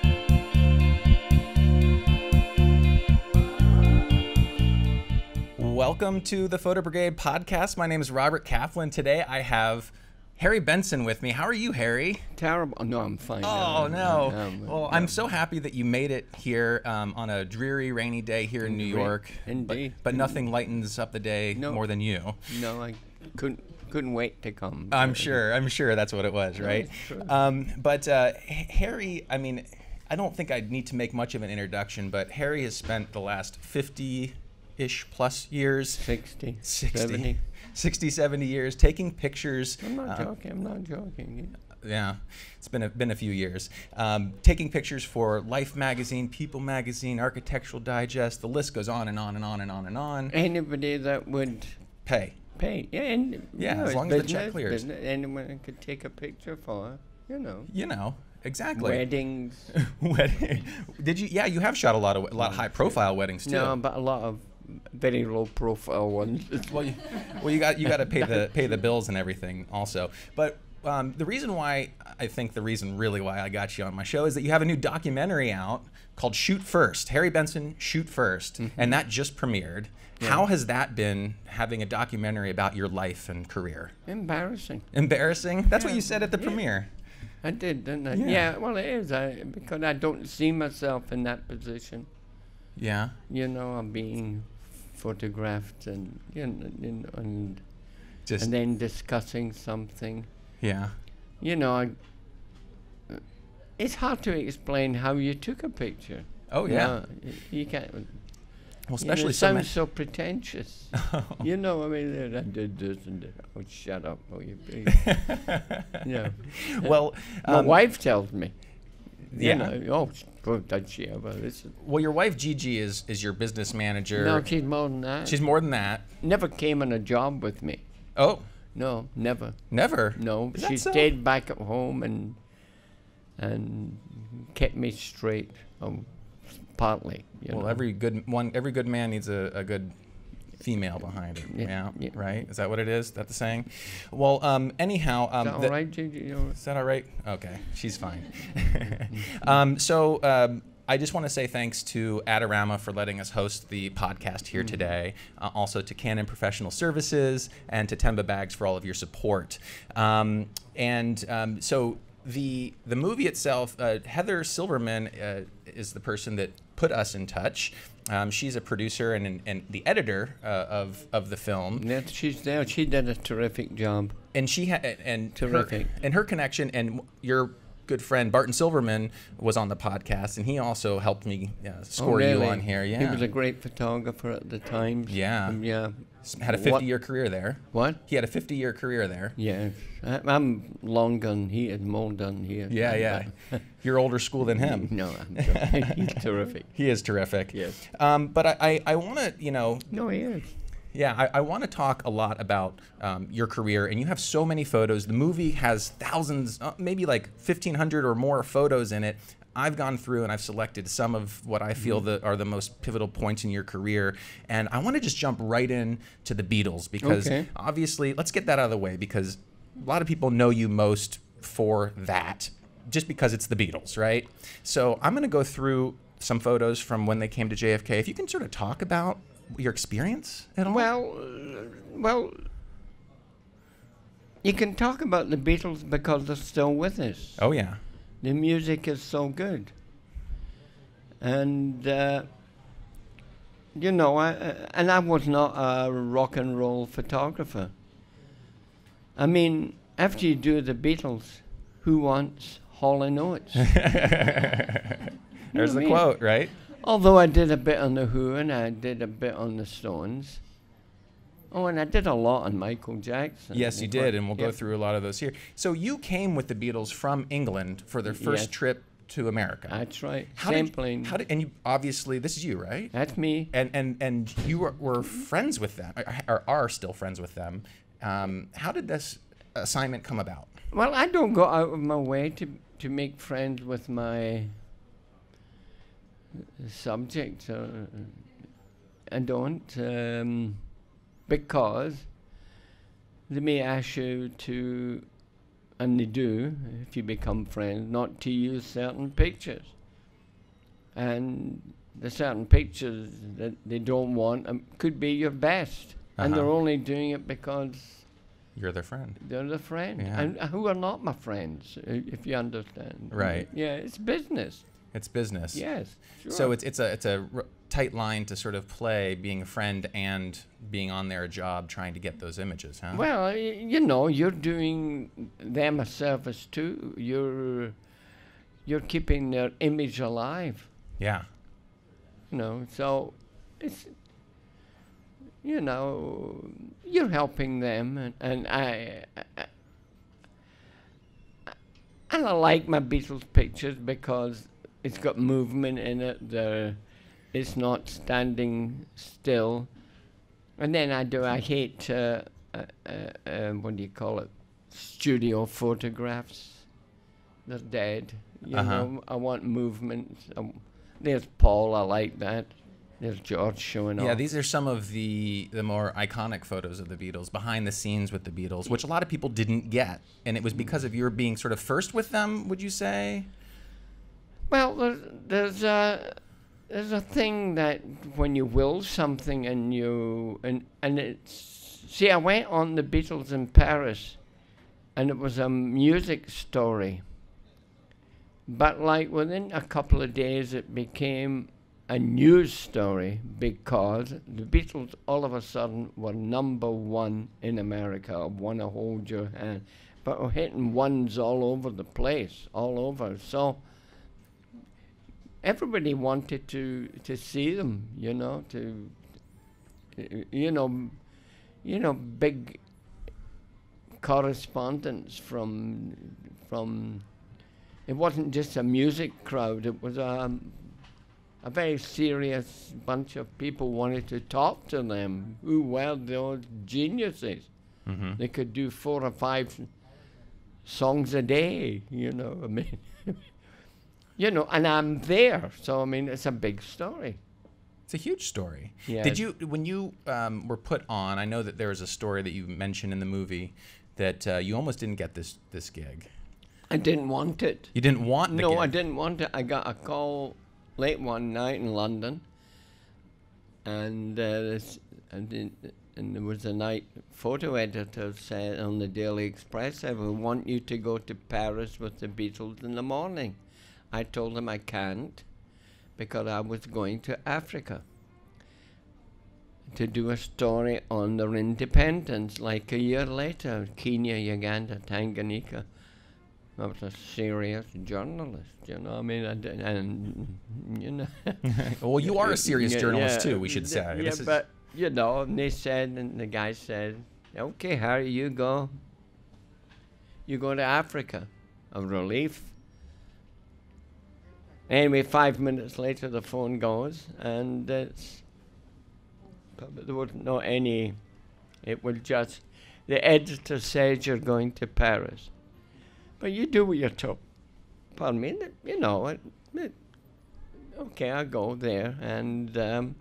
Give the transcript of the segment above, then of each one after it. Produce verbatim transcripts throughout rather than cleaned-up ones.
Welcome to the Photo Brigade Podcast. My name is Robert Caplin. Today I have Harry Benson with me. How are you, Harry? Terrible. No, I'm fine. Oh, no. no. no well, no. I'm so happy that you made it here um, on a dreary, rainy day here in New York. Indeed. But, but nothing lightens up the day no. more than you. No, I couldn't couldn't wait to come. I'm sure. I'm sure that's what it was, right? Um, but uh, Harry, I mean, I don't think I need to make much of an introduction, but Harry has spent the last fifty-ish plus years. sixty, sixty, seventy. sixty, seventy years taking pictures. I'm not uh, joking. I'm not joking. Yeah, it's been a, been a few years. Um, taking pictures for Life magazine, People magazine, Architectural Digest. The list goes on and on and on and on and on. Anybody that would Pay. pay, yeah, and Yeah, you know, as it's long as the business, check clears. business, anyone could take a picture for, you know, You know, exactly. weddings. Wedding. Did you? Yeah, you have shot a lot of a lot of high profile weddings too. No, but a lot of very low profile ones. well, you, well, you got you got to pay the pay the bills and everything also. But um, the reason why I think the reason really why I got you on my show is that you have a new documentary out called Shoot First. Harry Benson, Shoot First, mm-hmm. and that just premiered. Yeah. How has that been, having a documentary about your life and career? Embarrassing. Embarrassing? That's yeah. what you said at the yeah. premiere. I did, didn't I? Yeah. yeah well, it is I, because I don't see myself in that position. Yeah. You know, I'm being photographed and you know, you know and Just and then discussing something. Yeah. You know, I, uh, it's hard to explain how you took a picture. Oh yeah. You, know, you can't. Well, especially you know, it so sounds so pretentious. You know, I mean, I did this and that. Oh, shut up! Oh, you. Yeah. Well, my um, wife tells me. Yeah. You know, oh, does she ever? This is well, your wife Gigi is is your business manager. no, she's more than that. She's more than that. Never came on a job with me. Oh. No, never. Never. No, Is she that so? stayed back at home and and kept me straight. Um, partly. You Well, know. every good one, every good man needs a, a good female behind him. Yeah, Yeah, yeah. right. Is that what it is? Is that the saying? Well, um, anyhow, um, Is that the- all right, Gigi? You know, Is that all right? Okay, she's fine. um, so um, I just want to say thanks to Adorama for letting us host the podcast here mm-hmm. today. Uh, also to Canon Professional Services and to Temba Bags for all of your support. Um, and um, so the the movie itself, uh, Heather Silverman uh, is the person that put us in touch. Um, she's a producer and, and, and the editor uh, of of the film. yeah, she's there. She did a terrific job. And she ha- and Terrific. Her, and her connection and your good friend Barton Silverman was on the podcast, and he also helped me uh, score oh, really? you on here. Yeah, He was a great photographer at the time. Yeah. Um, yeah. Had a fifty-year career there. What? He had a fifty-year career there. Yeah. I, I'm long done here, more done here. Yeah, yeah. You're older school than him. No, I'm joking. He's terrific. He is terrific. Yes. Um, but I, I, I want to, you know. No, he is. Yeah, I, I want to talk a lot about um, your career, and you have so many photos. The movie has thousands, uh, maybe like fifteen hundred or more photos in it. I've gone through and I've selected some of what I feel mm-hmm. that are the most pivotal points in your career, and I want to just jump right in to the Beatles because okay. obviously, let's get that out of the way because a lot of people know you most for that, just because it's the Beatles, right? So I'm going to go through some photos from when they came to J F K. If you can sort of talk about your experience at all? Well, uh, well, you can talk about the Beatles because they're still with us. Oh, yeah. The music is so good. And, uh, you know, I, uh, and I was not a rock and roll photographer. I mean, after you do the Beatles, who wants Hall and Oates? There's the I mean? quote, right? Although I did a bit on the Who and I did a bit on the Stones. Oh, and I did a lot on Michael Jackson. Yes, you did, and we'll yep. go through a lot of those here. So you came with the Beatles from England for their first yes. trip to America. That's right. How Same did, plane. How did, and you obviously this is you, right? That's me. And and and you were, were friends with them, or are still friends with them. Um, how did this assignment come about? Well, I don't go out of my way to to make friends with my subjects. Uh, I don't, um, because they may ask you to, and they do, if you become friends, not to use certain pictures. and the certain pictures that they don't want um, could be your best, Uh-huh. and they're only doing it because You're their friend. they're the friend, Yeah. and who are not my friends, uh, if you understand. Right. Yeah, it's business. It's business. Yes. Sure. So it's it's a it's a r- tight line to sort of play being a friend and being on their job trying to get those images, huh? Well, y- you know, you're doing them a service too. You're you're keeping their image alive. Yeah. You know, so it's, you know, you're helping them, and, and I, I and I like my Beatles pictures because it's got movement in it. There, it's not standing still. And then I do. I hate uh, uh, uh, uh, what do you call it? Studio photographs. They're dead. You Uh-huh. know, I want movement. Um, there's Paul. I like that. There's George showing Yeah, off. these are some of the the more iconic photos of the Beatles, behind the scenes with the Beatles, which a lot of people didn't get, and it was because of your being sort of first with them. Would you say? Well, there's there's a there's a thing that when you will something and you and and it's see, I went on the Beatles in Paris, and it was a music story. But like within a couple of days, it became a news story because the Beatles all of a sudden were number one in America. I wanna hold your hand, but we're hitting ones all over the place, all over. So everybody wanted to to see them, you know, to y- you know, you know, big correspondence from from. It wasn't just a music crowd. It was a a very serious bunch of people wanted to talk to them. Who were those geniuses? Mm-hmm. They could do four or five songs a day, you know. I mean, you know, and I'm there, so I mean, it's a big story. It's a huge story. Yeah. Did you, when you um, were put on? I know that there was a story that you mentioned in the movie that uh, you almost didn't get this this gig. I didn't want it. You didn't want the No, gig. I didn't want it. I got a call late one night in London, and uh, this, and, in, and there was a night photo editor said on the Daily Express, "I will want you to go to Paris with the Beatles in the morning." I told him I can't because I was going to Africa to do a story on their independence. Like a year later, Kenya, Uganda, Tanganyika. I was a serious journalist, you know. I mean, I did, and you know. Well, you are a serious Yeah, journalist yeah, too. We should th- say. Yeah, This is- but you know, and they said, and the guy said, "Okay, Harry, you go. You go to Africa." A relief. Anyway, five minutes later, the phone goes, and it's. But there wasn't no any. It was just, the editor said you're going to Paris. But you do what you're told. Pardon me, th- you know, it, it, okay, I go there and um,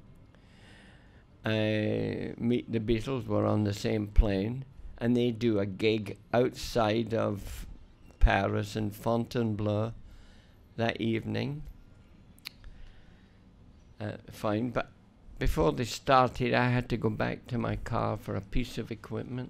I meet the Beatles. We're on the same plane, and they do a gig outside of Paris in Fontainebleau that evening. Uh, fine, but before they started, I had to go back to my car for a piece of equipment.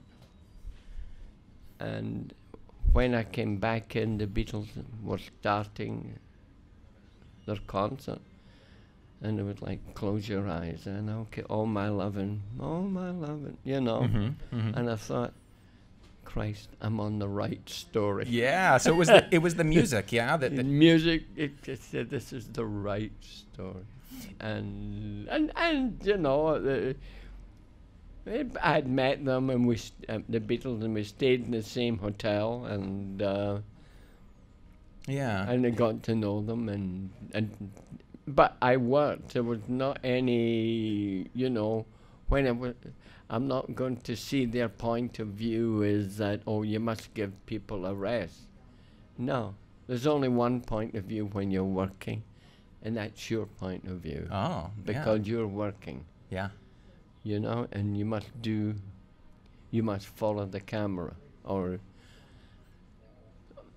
And when I came back in, the Beatles were starting their concert. And it was like, close your eyes, and okay, oh my lovin', oh my lovin', you know. Mhm, mhm. And I thought, Christ, I'm on the right story. Yeah. So it was the, it was the music, yeah. That, The that music, it just said this is the right story. And, and, and you know, uh, I had met them, and we, st- uh, the Beatles, and we stayed in the same hotel, and uh, yeah. and I got to know them, and and but I worked. There was not any, you know, when I was, I'm not going to see their point of view is that, oh, you must give people a rest. No, there's only one point of view when you're working, and that's your point of view, Oh, because you're working. yeah. You know, and you must do, you must follow the camera, or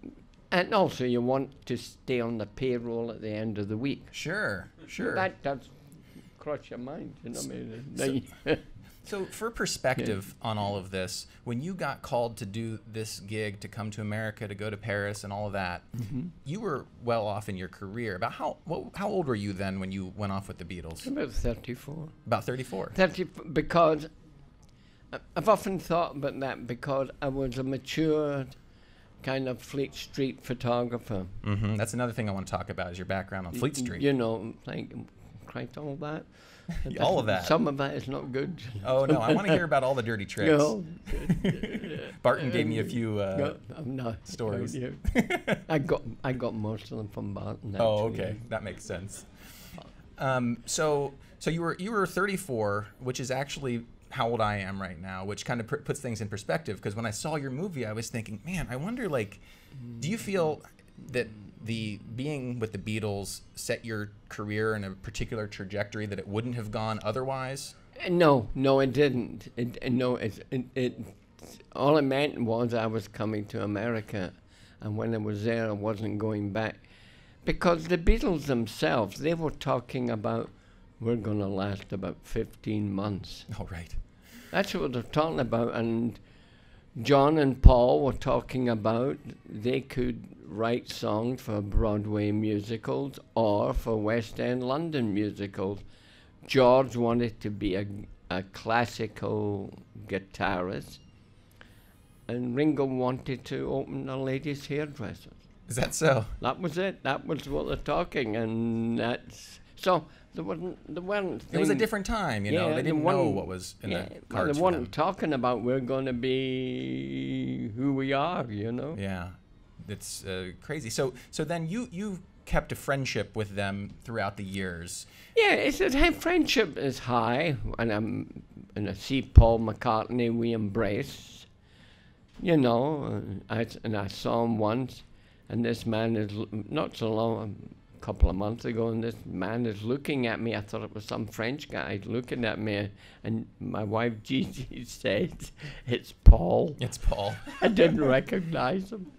And also, you want to stay on the payroll at the end of the week. Sure, sure. That does cross your mind, you know. So, I mean, so, so for perspective yeah. on all of this, when you got called to do this gig, to come to America, to go to Paris and all of that, mm-hmm. you were well off in your career. About how what, how old were you then when you went off with the Beatles? About thirty-four. About thirty-four. thirty, because I've often thought about that, because I was a mature kind of Fleet Street photographer. Mm-hmm. That's another thing I want to talk about, is your background on Fleet Street. You know, like, quite all that. All of that. Some of that is not good. Oh, no, I want to hear about all the dirty tricks. No. Barton gave me a few uh, no, no, stories. No, I got I got most of them from Barton. Actually. Oh, okay. That makes sense. Um, so so you were you were thirty-four, which is actually how old I am right now, which kind of pr- puts things in perspective, because when I saw your movie, I was thinking, man, I wonder, like, do you feel that the being with the Beatles set your career in a particular trajectory that it wouldn't have gone otherwise? No, no, it didn't. It, it, no, it, it, it, all it meant was I was coming to America, and when I was there, I wasn't going back. Because the Beatles themselves, they were talking about, we're going to last about fifteen months. Oh, right. That's what they're talking about. And John and Paul were talking about they could write songs for Broadway musicals or for West End London musicals. George wanted to be a, a classical guitarist, and Ringo wanted to open a ladies' hairdresser. Is that so? That was it. That was what they're talking, and that's so. There wasn't. There weren't. It was a different time, you know. Yeah, They didn't the know one- what was in Yeah, the well, cards they for weren't them. talking about we're going to be who we are, you know. Yeah, it's uh, crazy. So so then you you kept a friendship with them throughout the years. Yeah, it's that hey, friendship is high, and I'm and I see Paul McCartney, we embrace, you know. uh, I and I saw him once, and this man is l- not so long, a couple of months ago, and this man is looking at me. I thought it was some French guy looking at me, and my wife Gigi said, "It's Paul." It's Paul. I didn't recognize him.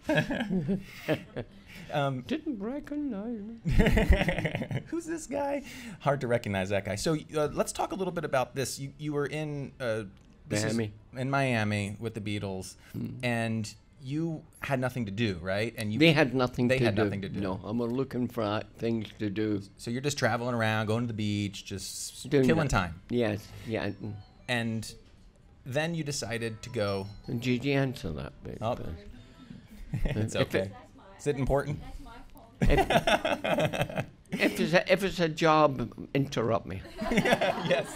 Um, Didn't recognize him. Who's this guy? Hard to recognize that guy. So uh, let's talk a little bit about this. You you were in uh, this is Miami. in Miami with the Beatles, Mm. and you had nothing to do, right? And you They had nothing They to had do. nothing to do. No, I'm looking for uh, things to do. so you're just traveling around, going to the beach, just Doing killing that. time. Yes, yeah. mm. And then you decided to go. And Gigi, answer that bit. Oh. please. It's If okay. it- Is it important? That's my fault. If, if, it's a, if it's a job, interrupt me. Yes.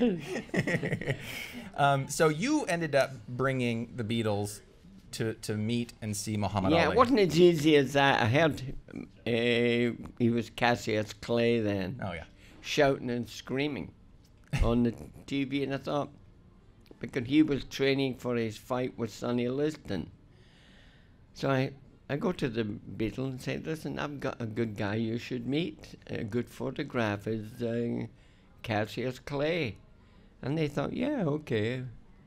um, so you ended up bringing the Beatles to, to meet and see Muhammad Yeah, Ali. it wasn't as easy as that. I heard uh, he was Cassius Clay then, Oh, yeah. shouting and screaming on the T V, and I thought, because he was training for his fight with Sonny Liston. So I, I go to the Beatles and say, listen, I've got a good guy you should meet. A good photograph is uh, Cassius Clay. And they thought, yeah, okay.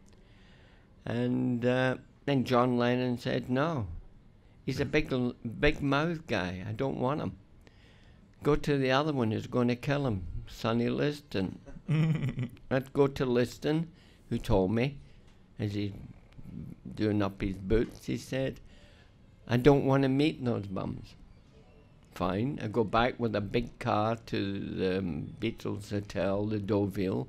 And uh, then John Lennon said, no. He's a big, l- big mouth guy. I don't want him. Go to the other one who's going to kill him, Sonny Liston. I'd go to Liston, who told me, as he's doing up his boots, he said, I don't want to meet those bums. Fine. I go back with a big car to the um, Beatles Hotel, the Deauville.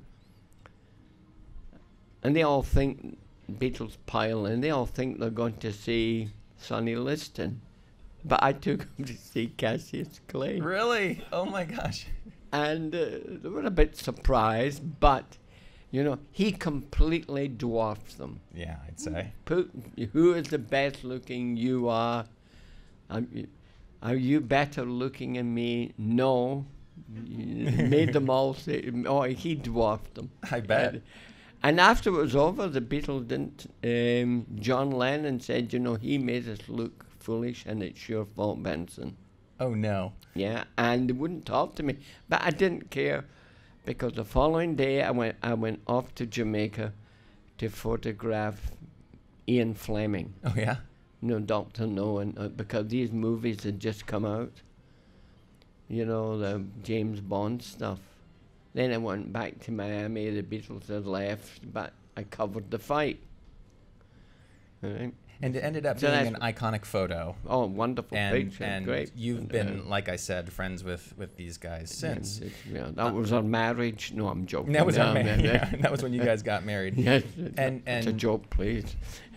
And they all think, Beatles pile in, they all think they're going to see Sonny Liston. But I took them to see Cassius Clay. Really? Oh, my gosh. And uh, they were a bit surprised, but, you know, he completely dwarfs them. Yeah, I'd say. Put, who is the best looking? You are. Are you, are you better looking than me? No. You made them all say, oh, he dwarfed them. I bet. And, and after it was over, the Beatles didn't. Um, John Lennon said, you know, he made us look foolish, and it's your fault, Benson. Oh, no. Yeah, and they wouldn't talk to me, but I didn't care, because the following day I went I went off to Jamaica to photograph Ian Fleming. Oh, yeah? you know, Doctor No, and uh, because these movies had just come out, you know, the James Bond stuff. Then I went back to Miami, the Beatles had left, but I covered the fight. Right. And it ended up So being an that's- iconic photo. Oh, wonderful And, picture, and great. you've And, been, uh, like I said, friends with, with these guys since. and it- yeah, that was our marriage. No, I'm joking. That was No, our ma- no, no. yeah, that was when you guys got married. Yes, And- it's a and- joke, please.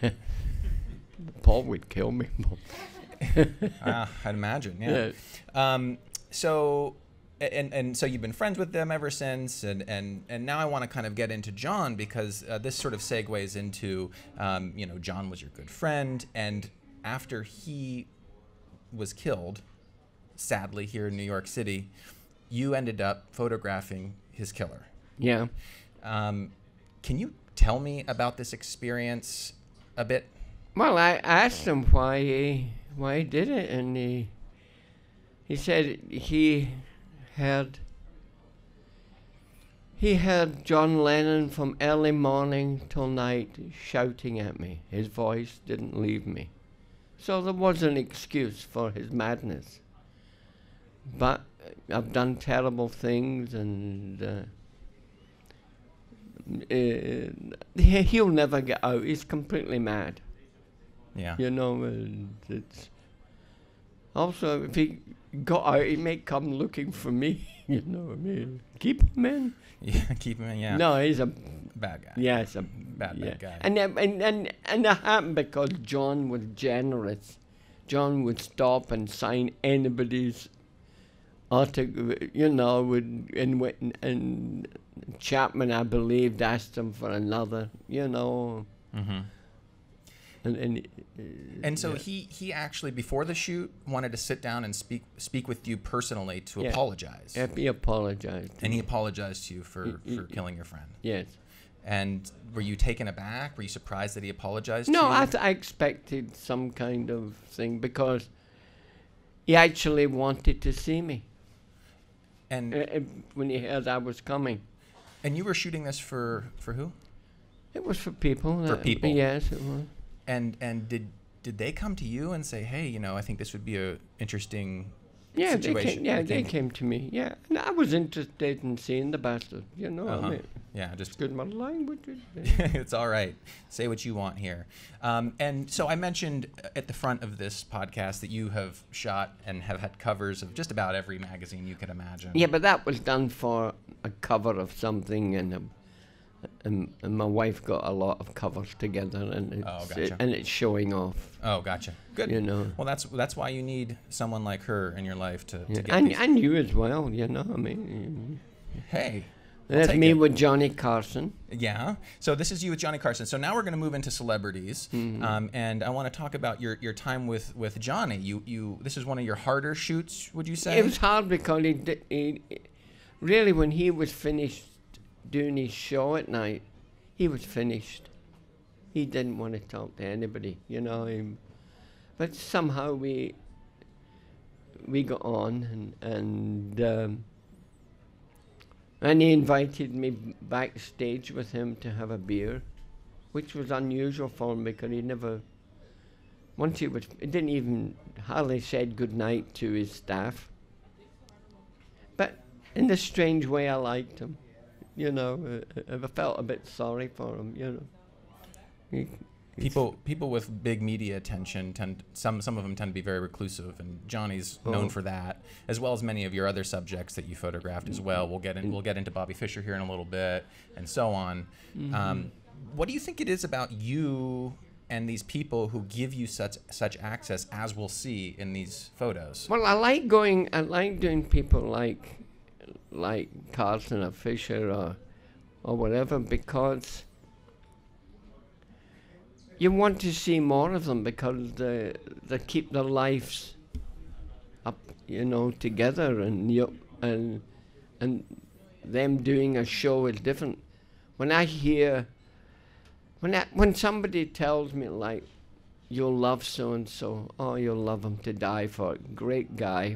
Paul would kill me. Ah, I'd imagine, yeah. Yeah. Um, so, and and so you've been friends with them ever since, and and and now I want to kind of get into John, because uh, this sort of segues into, um, you know, John was your good friend, and after he was killed, sadly here in New York City, you ended up photographing his killer. Yeah. Um, can you tell me about this experience a bit? Well, I asked him why he why he did it, and he he said he had he had John Lennon from early morning till night shouting at me. His voice didn't leave me, so there was an excuse for his madness. But I've done terrible things, and uh, uh, he, he'll never get out. He's completely mad. Yeah. You know, and it's also, if he got out, he may come looking for me. You know what I mean? Keep him in. Yeah, keep him in, yeah. No, he's a Bad guy. yeah, he's a Bad, yeah. bad guy. And that- and and and that happened because John was generous. John would stop and sign anybody's article. You know, would and and, and Chapman, I believed, asked him for another. You know. Mm-hmm. And and, uh, And so yeah. he, he actually, before the shoot, wanted to sit down and speak speak with you personally to Yeah. apologize. Yeah, he apologized. to And he me. apologized to you for, He- for he- killing your friend. Yes. And were you taken aback? Were you surprised that he apologized No, to you? I, th- I expected some kind of thing because he actually wanted to see me and uh, uh, when he heard I was coming. and you were shooting this for, for who? It was for people. For uh, people. Yes, it was. And and did did they come to you and say, hey, you know, I think this would be a interesting Yeah, they situation? came, yeah, They they came- came to me. Yeah, and I was interested in seeing the bastard. You know, Uh-huh. I mean, Yeah, just good my language. it's all right. Say what you want here. Um, and so I mentioned at the front of this podcast that you have shot and have had covers of just about every magazine you can imagine. Yeah, but that was done for a cover of something, and um, and, and my wife got a lot of covers together, and it's, Oh, it- gotcha. and it's showing off. Oh, gotcha. Good. You know. Well, that's that's why you need someone like her in your life to, Yeah. to get And these. and you as well. You know, I mean, Hey. I'll that's take me it. with Johnny Carson. Yeah. So this is you with Johnny Carson. So now we're going to move into celebrities, Mhm. um, and I want to talk about your, your time with, with Johnny. You you this is one of your harder shoots, would you say? It was hard because he, di- he really, when he was finished doing his show at night, he was finished. He didn't want to talk to anybody, you know. He, but somehow we we got on, and and um, and he invited me b- backstage with him to have a beer, which was unusual for him because he never. Once he was, he didn't even hardly said good night to his staff. But in a strange way, I liked him. You know, uh, I felt a bit sorry for him. You know, he, People people with big media attention tend some some of them tend to be very reclusive, and Johnny's known Oh. for that, as well as many of your other subjects that you photographed as well. We'll get in, we'll get into Bobby Fischer here in a little bit, and so on. Mm-hmm. Um, what do you think it is about you and these people who give you such such access, as we'll see in these photos? Well, I like going. I like doing people like like Carson or Fisher or or whatever because you want to see more of them because they they keep their lives up, you know, together, and you and and them doing a show is different. When I hear when I, when somebody tells me like, you'll love so and so, oh, you'll love him to die for, great guy,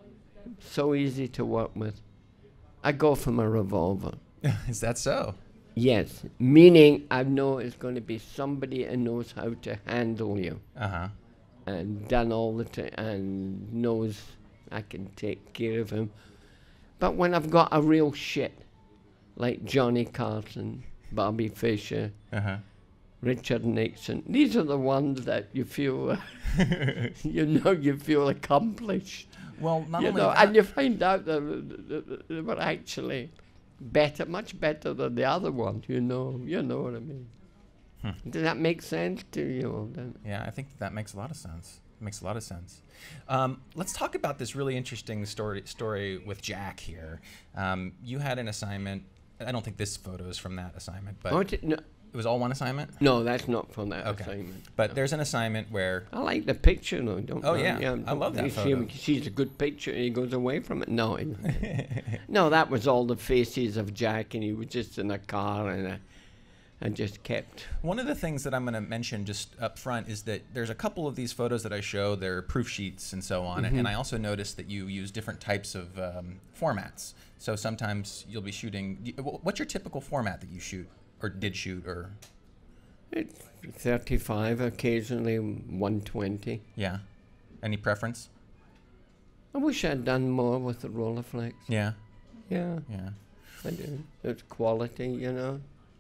so easy to work with. I go for my revolver. Is that so? Yes, meaning I know it's going to be somebody who knows how to handle you. Uh-huh. And done all the time and knows I can take care of him. But when I've got a real shit, like Johnny Carson, Bobby Fischer, Uh-huh. Richard Nixon, these are the ones that you feel, uh, you know, you feel accomplished. Well, not you only know, that, and you find out that that they were actually better, much better than the other one. You know, you know what I mean. Hmm. Does that make sense to you? Then? Yeah, I think that, that makes a lot of sense. It makes a lot of sense. Um, let's talk about this really interesting story story with Jack here. Um, you had an assignment. I don't think this photo is from that assignment, but oh, t- no. It was all one assignment? No, that's not from that okay. assignment. But no. there's an assignment where... I like the picture, though. Don't oh, yeah. yeah. I love that photo. She, she's a good picture, and he goes away from it. No, no, that was all the faces of Jack, and he was just in a car, and I, I just kept... One of the things that I'm going to mention just up front is that there's a couple of these photos that I show. They're proof sheets and so on. Mm-hmm. And I also noticed that you use different types of um, formats. So sometimes you'll be shooting... What's your typical format that you shoot, or did shoot, or... It's thirty-five, occasionally one twenty. Yeah. Any preference? I wish I'd done more with the Rolleiflex. Yeah. Yeah. Yeah. I do. It's quality, you know.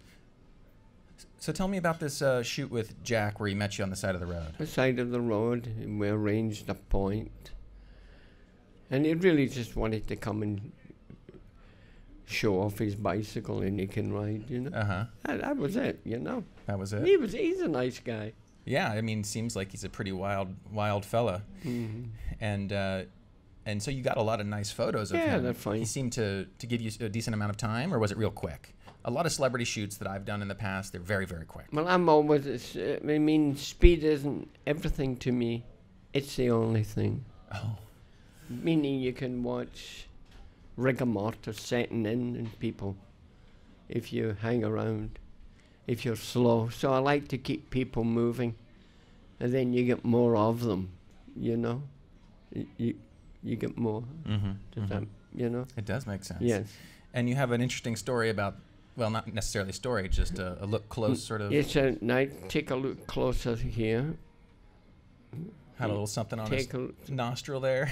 So tell me about this uh, shoot with Jack where he met you on the side of the road. The side of the road, we arranged a point. And he really just wanted to come and show off his bicycle and he can ride, you know. Uh-huh. That, that was it, you know. That was it? He was, he's a nice guy. Yeah, I mean, seems like he's a pretty wild, wild fella. Mm-hmm. And uh, and so you got a lot of nice photos of yeah, him. Yeah, they're fine. He seemed to, to give you a decent amount of time, or was it real quick? A lot of celebrity shoots that I've done in the past, they're very, very quick. Well, I'm always, uh, I mean, speed isn't everything to me. It's the only thing. Oh. Meaning you can watch rigor mortis setting in in people if you hang around, if you're slow. So I like to keep people moving, and then you get more of them, you know. Y- you you get more. Mm-hmm. Does mm-hmm. that, you know? It does make sense. Yes. And you have an interesting story about, well, not necessarily a story, just a, a look close sort of. Yes, uh, now take a look closer here. Had a little something on take his a nostril there.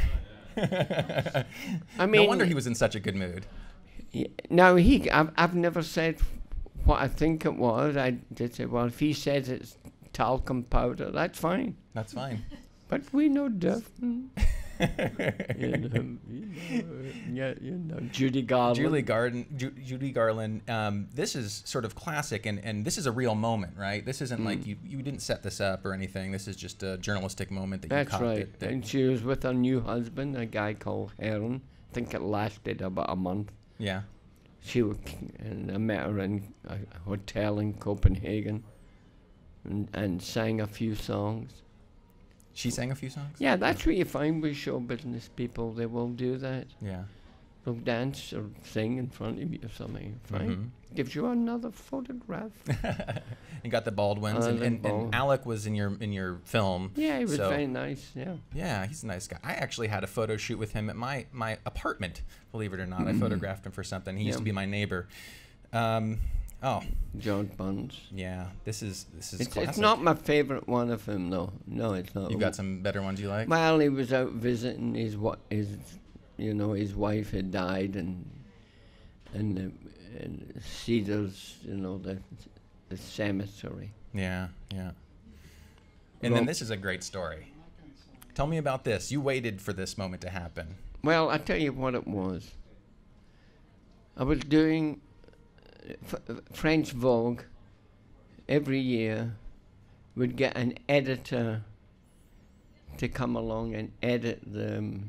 I mean, no wonder he was in such a good mood. Yeah, now he, I've, I've never said what I think it was. I did say, well, if he says it's talcum powder, that's fine. That's fine. But we know different. you know, you know, yeah, you know, Judy Garland. Julie Garden, Ju- Judy Garland. Um, this is sort of classic, and, and this is a real moment, right? This isn't mm. like you, you didn't set this up or anything. This is just a journalistic moment that That's you caught. right. That, that and she was with her new husband, a guy called Heron. I think it lasted about a month. Yeah. She w- and I met her in a hotel in Copenhagen, and, and sang a few songs. She sang a few songs? Yeah, that's what you find with show business people. They will do that. Yeah. They'll dance or sing in front of you or something. Fine. Mm-hmm. Gives you another photograph. You got the Baldwins, uh, and, the and, Bald. and Alec was in your in your film. Yeah, he was so very nice. Yeah. Yeah, he's a nice guy. I actually had a photo shoot with him at my my apartment. Believe it or not, mm-hmm. I photographed him for something. He yeah. used to be my neighbor. Um, oh. John Buns. Yeah, this is this is. It's, classic. it's not my favorite one of him, though. No, it's not. You got some better ones you like? Well, he was out visiting his what his, you know, his wife had died, and and the and Cedars, you know, the the cemetery. Yeah, yeah. And well, then this is a great story. Tell me about this. You waited for this moment to happen. Well, I tell you what it was. I was doing F- French Vogue. Every year would get an editor to come along and edit the um,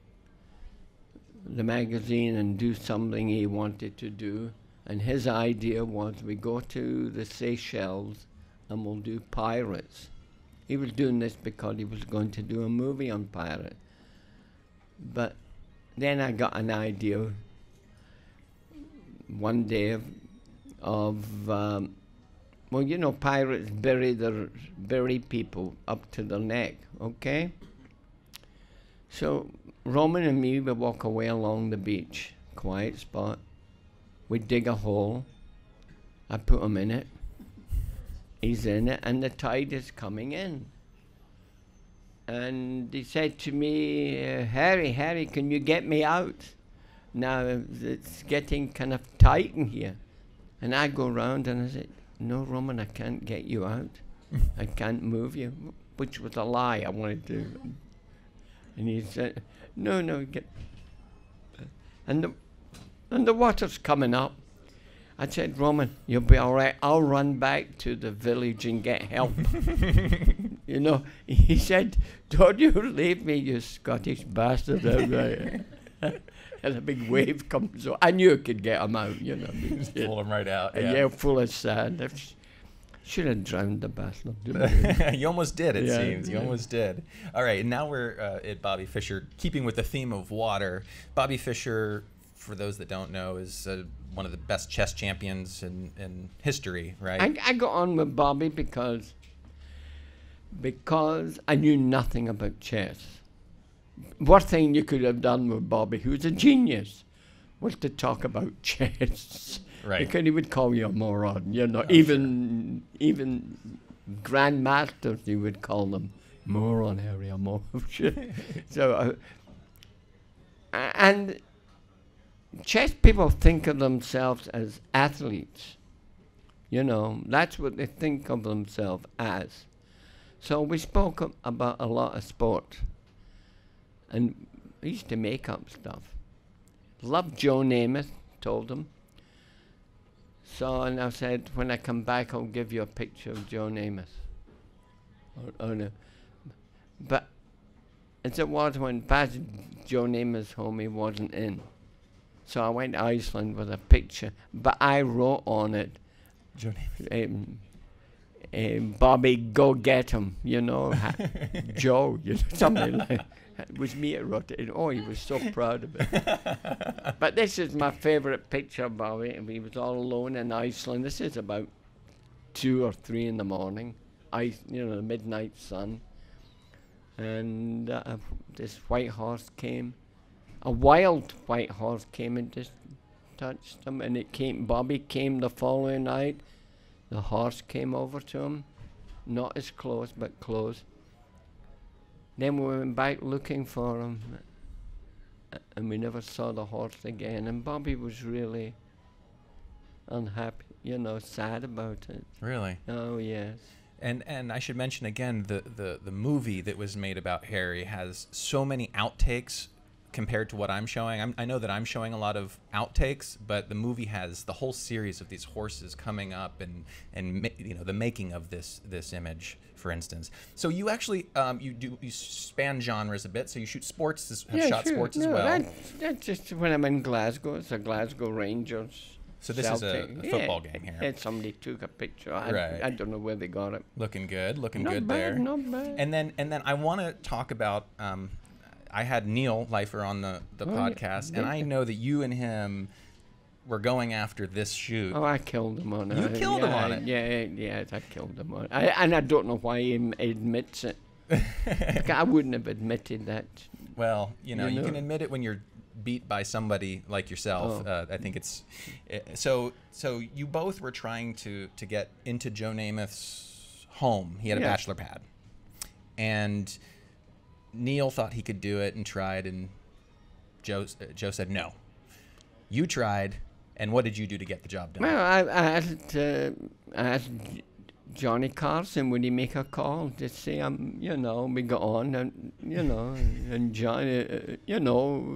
the magazine and do something he wanted to do. And his idea was we go to the Seychelles and we'll do pirates. He was doing this because he was going to do a movie on pirates. But then I got an idea one day of, of um, well, you know, pirates bury their bury people up to their neck, okay? So Roman and me would walk away along the beach, quiet spot. We'd dig a hole, I put him in it. He's in it, and the tide is coming in. And he said to me, uh, Harry, Harry, can you get me out? Now it's getting kind of tight in here. And I go round and I said, no, Roman, I can't get you out. I can't move you, which was a lie. I wanted to. And he said, no, no, get. And the, and the water's coming up. I said, Roman, you'll be all right. I'll run back to the village and get help. You know, he said, don't you leave me, you Scottish bastard out there. And a big wave comes up. I knew I could get him out, you know. Pull him right out. Yeah, Yeah. full of sand. I sh- should have drowned the bastard. You almost did, it Yeah, seems. You yeah. almost did. All right, and now we're uh, at Bobby Fischer, keeping with the theme of water. Bobby Fischer, for those that don't know, is uh, one of the best chess champions in, in history, right? I, I got on with Bobby because because I knew nothing about chess. Worst thing you could have done with Bobby, who's a genius, was to talk about chess. Right. Because he would call you a moron, you know. Oh, even even grandmasters, he would call them moron, Harry, a moron. So, uh, a- and chess people think of themselves as athletes. You know, that's what they think of themselves as. So we spoke ab- about a lot of sport. And I used to make up stuff. Loved Joe Namath, told him. So, and I said, when I come back, I'll give you a picture of Joe Namath. Or, or no. But as it was, when past Joe Namath's home, he wasn't in. So I went to Iceland with a picture, but I wrote on it, Joe Namath. um, um, Bobby, go get him, you know, ha- Joe, you know, something like that. It was me that wrote it. Oh, he was so proud of it. But this is my favourite picture of Bobby. He was all alone in Iceland. This is about two or three in the morning. I, you know, the midnight sun. And uh, this white horse came. A wild white horse came and just touched him. And it came. Bobby came the following night. The horse came over to him. Not as close, but close. Then we went back looking for him, uh, and we never saw the horse again. And Bobby was really unhappy, you know, sad about it. Really? Oh, yes. And and I should mention again, the, the, the movie that was made about Harry has so many outtakes compared to what I'm showing. I'm, I know that I'm showing a lot of outtakes, but the movie has the whole series of these horses coming up and and ma- you know the making of this this image, for instance. So you actually um, you do you span genres a bit. So you shoot sports, as, have Yeah, shot sure. sports no, as well. That's, that's just when I'm in Glasgow. It's a Glasgow Rangers. So this is a, Celtic. a football game here. And somebody took a picture. I, Right. I don't know where they got it. Looking good, looking Not good bad, there. not bad. And then and then I want to talk about. Um, I had Neil Leifer on the, the Oh, yeah. podcast, and I know that you and him were going after this shoot. Oh, I killed him on it. You killed yeah, him on it? Yeah, yeah, I killed him on it. I, and I don't know why he m- admits it. Like, I wouldn't have admitted that. Well, you know, You you, know? can admit it when you're beat by somebody like yourself. Oh. Uh, I think it's uh, so. So you both were trying to to get into Joe Namath's home. He had a Yeah. bachelor pad, and Neil thought he could do it and tried, and Joe uh, Joe said no. You tried, and what did you do to get the job done? Well, I, I asked, uh, I asked J- Johnny Carson, would he make a call to say, um, you know, we got on, and, you know, and Johnny, uh, you know,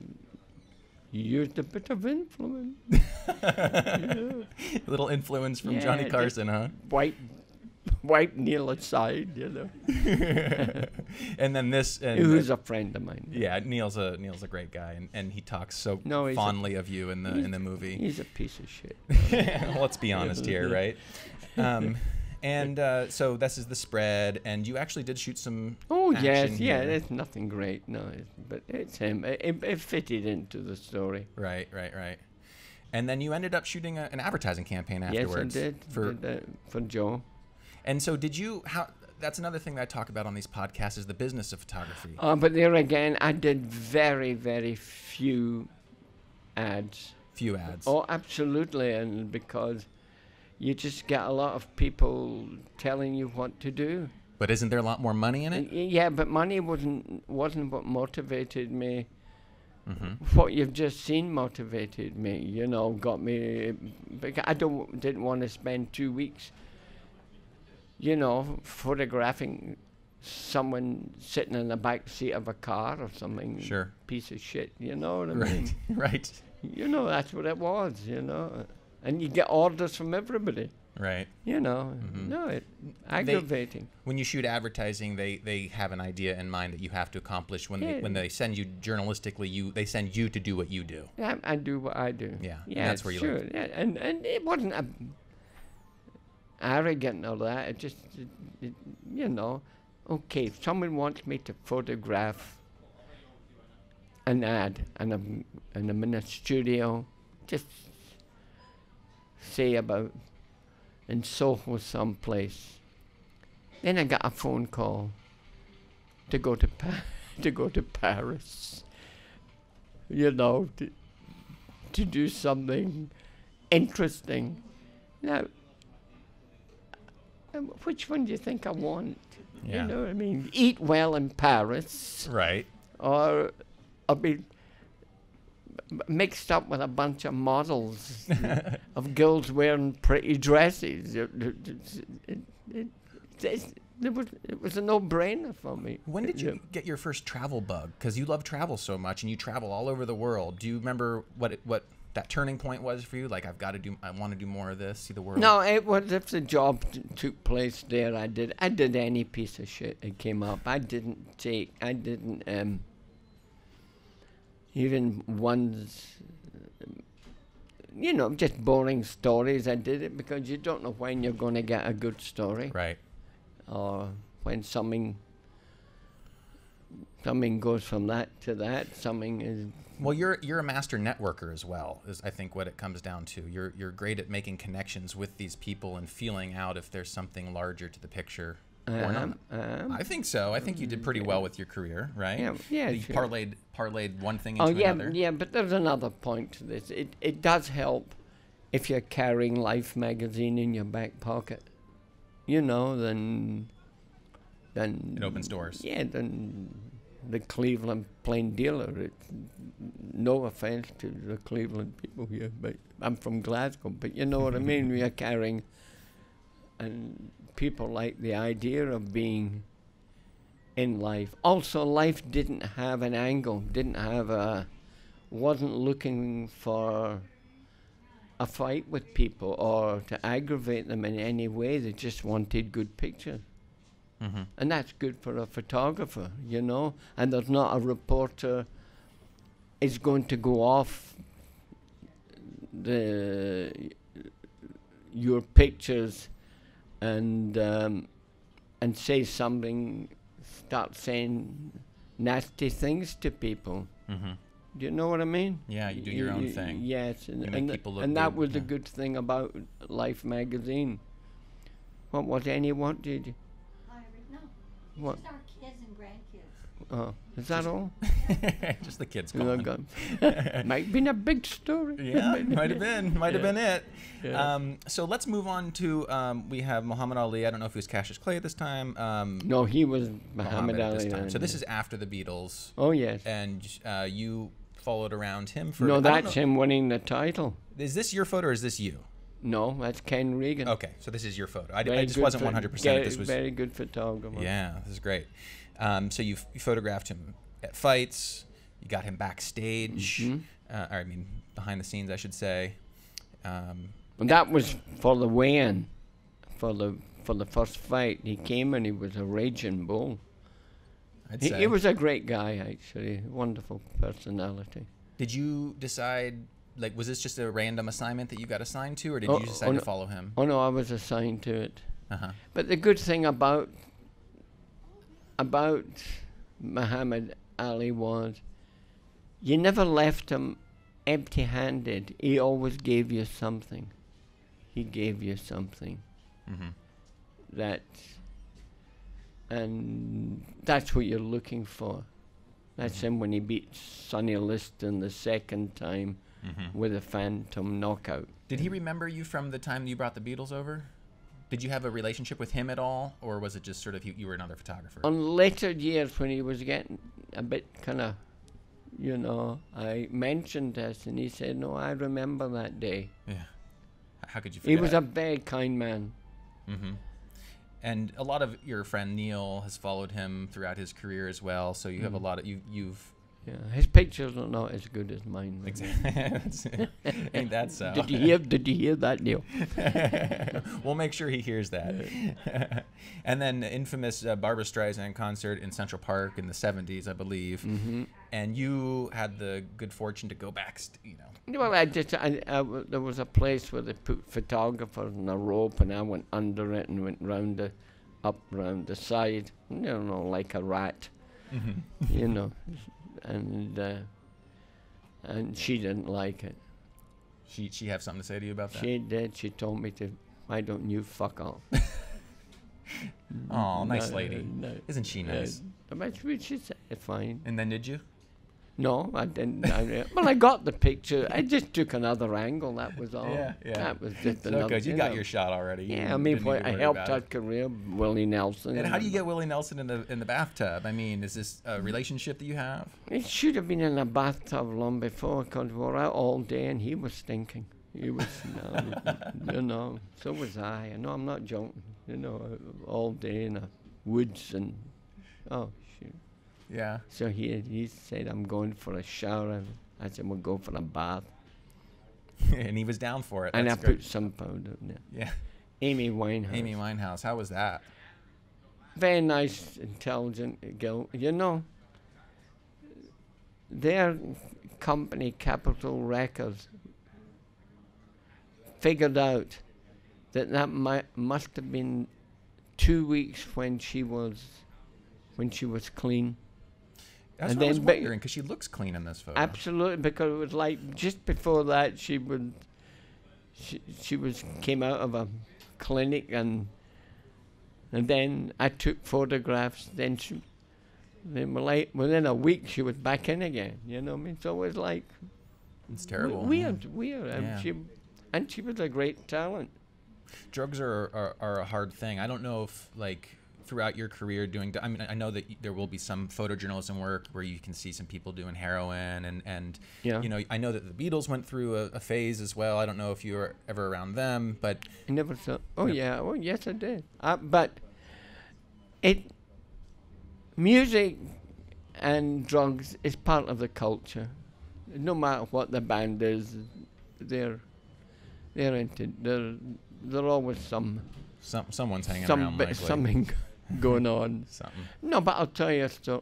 he used a bit of influence. Yeah. A little influence from Yeah, Johnny just Carson, huh? Wipe, wipe Neil aside, you know. And then this, and He was a friend of mine. yeah, Neil's a Neil's a great guy, and, and he talks so No, he's a- fondly of you in the in the movie. He's a piece of shit. Let's be honest here, right? Um, and uh, so this is the spread, and you actually did shoot some. Oh, action yes, yeah, here. it's nothing great, no, it, but it's him. It, it, it fitted into the story. Right, right, right. And then you ended up shooting a, an advertising campaign afterwards. Yes, I did. For did, uh, for Joe. and so did you? How? That's another thing that I talk about on these podcasts is the business of photography. Uh, but there again, I did very, very few ads. Few ads. Oh, absolutely, and because you just get a lot of people telling you what to do. But isn't there a lot more money in it? Y- Yeah, but money wasn't wasn't what motivated me. Mm-hmm. What you've just seen motivated me, you know, got me. Because I don't didn't want to spend two weeks, you know, photographing someone sitting in the back seat of a car or something. Sure. Piece of shit, you know what I Right. mean? Right. You know, that's what it was, you know. And you get orders from everybody, Right. you know. Mhm. No, it aggravating. When you shoot advertising, they, they have an idea in mind that you have to accomplish. When they Yeah. when they send you journalistically, you they send you to do what you do. I, I do what I do. Yeah, and Yeah, that's where you sure. like- Yeah, and and it wasn't a arrogant or that. It just, it, it, you know, okay. If someone wants me to photograph an ad, and I'm and I'm in a studio, just say about in Soho someplace. Then I got a phone call to go to pa- to go to Paris. You know, to, to do something interesting. Now, um, which one do you think I want? Yeah. You know what I mean? Eat well in Paris, Right. or I'll be m- mixed up with a bunch of models of girls wearing pretty dresses. It, it, it, it, it, it was it was a no-brainer for me. When did Yeah. you get your first travel bug? Because you love travel so much, and you travel all over the world. Do you remember what it, what that turning point was for you? Like, I've got to do, I want to do more of this, see the world. No, it was if the job t- took place there. I did. I did any piece of shit that came up. I didn't take. I didn't um. Even ones, you know, just boring stories. I did it because you don't know when you're going to get a good story, Right. or when something. Something goes from that to that. Something is. Well, you're you're a master networker as well, is I think what it comes down to. You're you're great at making connections with these people and feeling out if there's something larger to the picture. Or not. Um, um, I think so. I think you did pretty well with your career, right? Yeah, yeah, You sure. parlayed parlayed one thing Oh into yeah, another. yeah, but there's another point to this. It it does help if you're carrying Life magazine in your back pocket. You know, then then It opens doors. Yeah, then the Cleveland plain dealer. It's no offense to the Cleveland people here, but I'm from Glasgow. But you know what I mean. We are carrying, and people like the idea of being in Life. Also, Life didn't have an angle, didn't have a, wasn't looking for a fight with people or to aggravate them in any way. They just wanted good pictures. Mm-hmm. And that's good for a photographer, you know. And there's not a reporter is going to go off the your pictures and um, and say something, start saying nasty things to people. Mm-hmm. Do you know what I mean? Yeah, you do your own thing. Yes, and You make and, th- people look and that good, was the yeah. good thing about Life magazine. What was any? What did you? Hi, Rick. No, What? just our kids and grandkids. Oh, is that all? Just the kids You know, calling. go- Might been a big story. Yeah, might have been, might have Yeah. been it. Yeah. Um, so let's move on to um, we have Muhammad Ali. I don't know if he was Cassius Clay at this time. Um, No, he was Muhammad at Ali. this time. So and- this is after the Beatles, Oh yes. and uh, you followed around him for. I No, don't that's know- him winning the title. Is this your photo or is this you? No, that's Ken Regan. Okay, so this is your photo. I, d- Very I just good wasn't pho- one hundred percent if very- this was. very good photographer. Yeah, this is great. Um, so you, f- you photographed him at fights. You got him backstage. Mhm. Uh, or I mean, behind the scenes, I should say. Um, And that was for the weigh-in, for the for the first fight. He came and he was a raging bull. I'd He, say. he was a great guy, actually. Wonderful personality. Did you decide? Like, was this just a random assignment that you got assigned to, or did Oh, you decide oh, to no. follow him? Oh no, I was assigned to it. Uh huh. But the good thing about about Muhammad Ali was you never left him empty-handed. He always gave you something. He gave you something Mm-hmm. that, and that's what you're looking for. That's him when he beat Sonny Liston the second time mm-hmm. with a Phantom knockout. Did he remember you from the time you brought the Beatles over? Did you have a relationship with him at all, or was it just sort of you, you were another photographer? On later years, when he was getting a bit kind of, you know, I mentioned this, and he said, "No, I remember that day." Yeah. How could you forget? He was a very kind man. Mm-hmm. And a lot of your friend Neil has followed him throughout his career as well. So you mm. have a lot of you. You've. Yeah, his pictures are not as good as mine. Exactly. Ain't that so? Did you hear? Did you hear that, Neil? We'll make sure he hears that. And then the infamous uh, Barbra Streisand concert in Central Park in the seventies, I believe. Mm-hmm. And you had the good fortune to go back. St- you know. Well, I just I, I w- there was a place where they put photographers on a rope, and I went under it and went round the, up round the side. You know, like a rat. Mm-hmm. You know. And uh, and she didn't like it. She she have something to say to you about that? She did. She told me to. Why don't you fuck off? Oh, nice no, lady. No, Isn't she nice? Uh, but she, she said fine. And then did you? No, I didn't. I, well, I got the picture. I just took another angle. That was all. Yeah, yeah. That was just so another. good. You, you got know. your shot already. You Yeah, I mean, boy, I helped her career, Willie Nelson. And how do you get Willie Nelson in the in the bathtub? I mean, is this a relationship that you have? It should have been in a bathtub long before, because we were out all day and he was stinking. He was, no, you know. So was I. I know I'm not joking. You know, all day in the woods and oh. Yeah. So he he said, "I'm going for a shower." And I said, "We'll go for a bath." And he was down for it. And That's I good. put some powder in there. Yeah. Amy Winehouse. Amy Winehouse. How was that? Very nice, intelligent girl. You know, their company, Capitol Records, figured out that that mi- must have been two weeks when she was when she was clean. That's and what I was then wondering, because she looks clean in this photo. Absolutely, because it was like just before that she would, she she was came out of a clinic and and then I took photographs. Then she, then like within a week she was back in again. You know what I mean? So it was like it's terrible. w- weird, yeah. weird. Yeah. And she and she was a great talent. Drugs are, are are a hard thing. I don't know if like. Throughout your career doing, I mean, I know that y- there will be some photojournalism work where you can see some people doing heroin and, and yeah. you know, I know that the Beatles went through a, a phase as well. I don't know if you were ever around them, but. I never saw, oh no. yeah, oh yes I did. Uh, but it, music and drugs is part of the culture. No matter what the band is, they're, they're into, they're, they're always some. Some, someone's hanging some around bit likely. something going on. Something. No, but I'll tell you a story.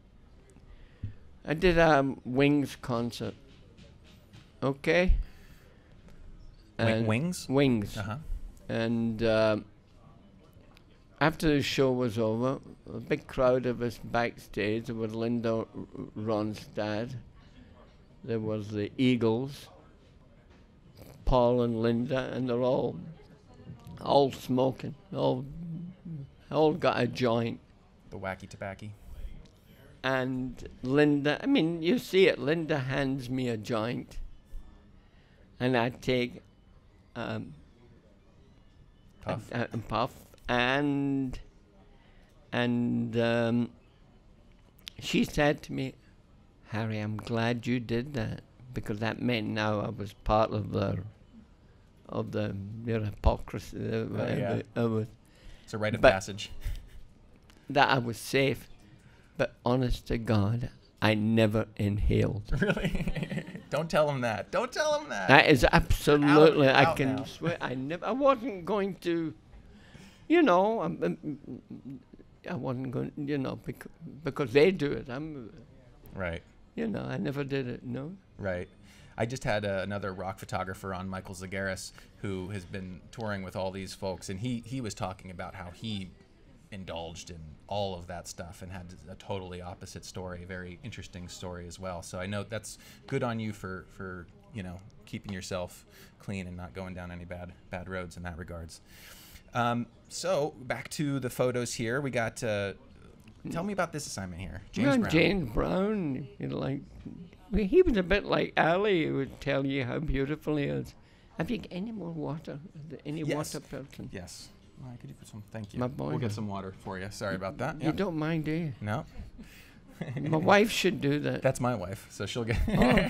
I did a um, Wings concert. Okay. Wi- And wings? Wings. Uh-huh. And um, after the show was over, a big crowd of us backstage. There was Linda R- Ronstadt. There was the Eagles, Paul and Linda, and they're all all smoking, all all got a joint. The wacky tobacco. And Linda, I mean, you see it, Linda hands me a joint, and I take um, Puff. A, a, a puff, and and um, she said to me, "Harry, I'm glad you did that, because that meant now I was part of the of the their hypocrisy. Uh, Oh, yeah. I was, It's a rite of but- passage. that I was safe, but honest to God, I never inhaled. Really? Don't tell him that. Don't tell him that. That is absolutely. I out can now. swear. I never. I wasn't going to. You know. Um, um, I wasn't going. You know, because because they do it. I'm. Right. You know. I never did it. No. Right. I just had uh, another rock photographer on, Michael Zagaris, who has been touring with all these folks, and he he was talking about how he indulged in all of that stuff and had a totally opposite story, a very interesting story as well. So I know that's good on you for for you know keeping yourself clean and not going down any bad bad roads in that regards. Um, so back to the photos here. We got. Uh, tell me about this assignment here, James Yeah, Brown. James Brown. You know, like well, he was a bit like Ali. He would tell you how beautiful he is. Have you got any more water? Is there any Yes. water, Pelton? Yes. Well, could you put some? Thank you. My boy. We'll get some water for you. Sorry about that. You Yep. don't mind, do you? No. My wife should do that. That's my wife, so she'll get.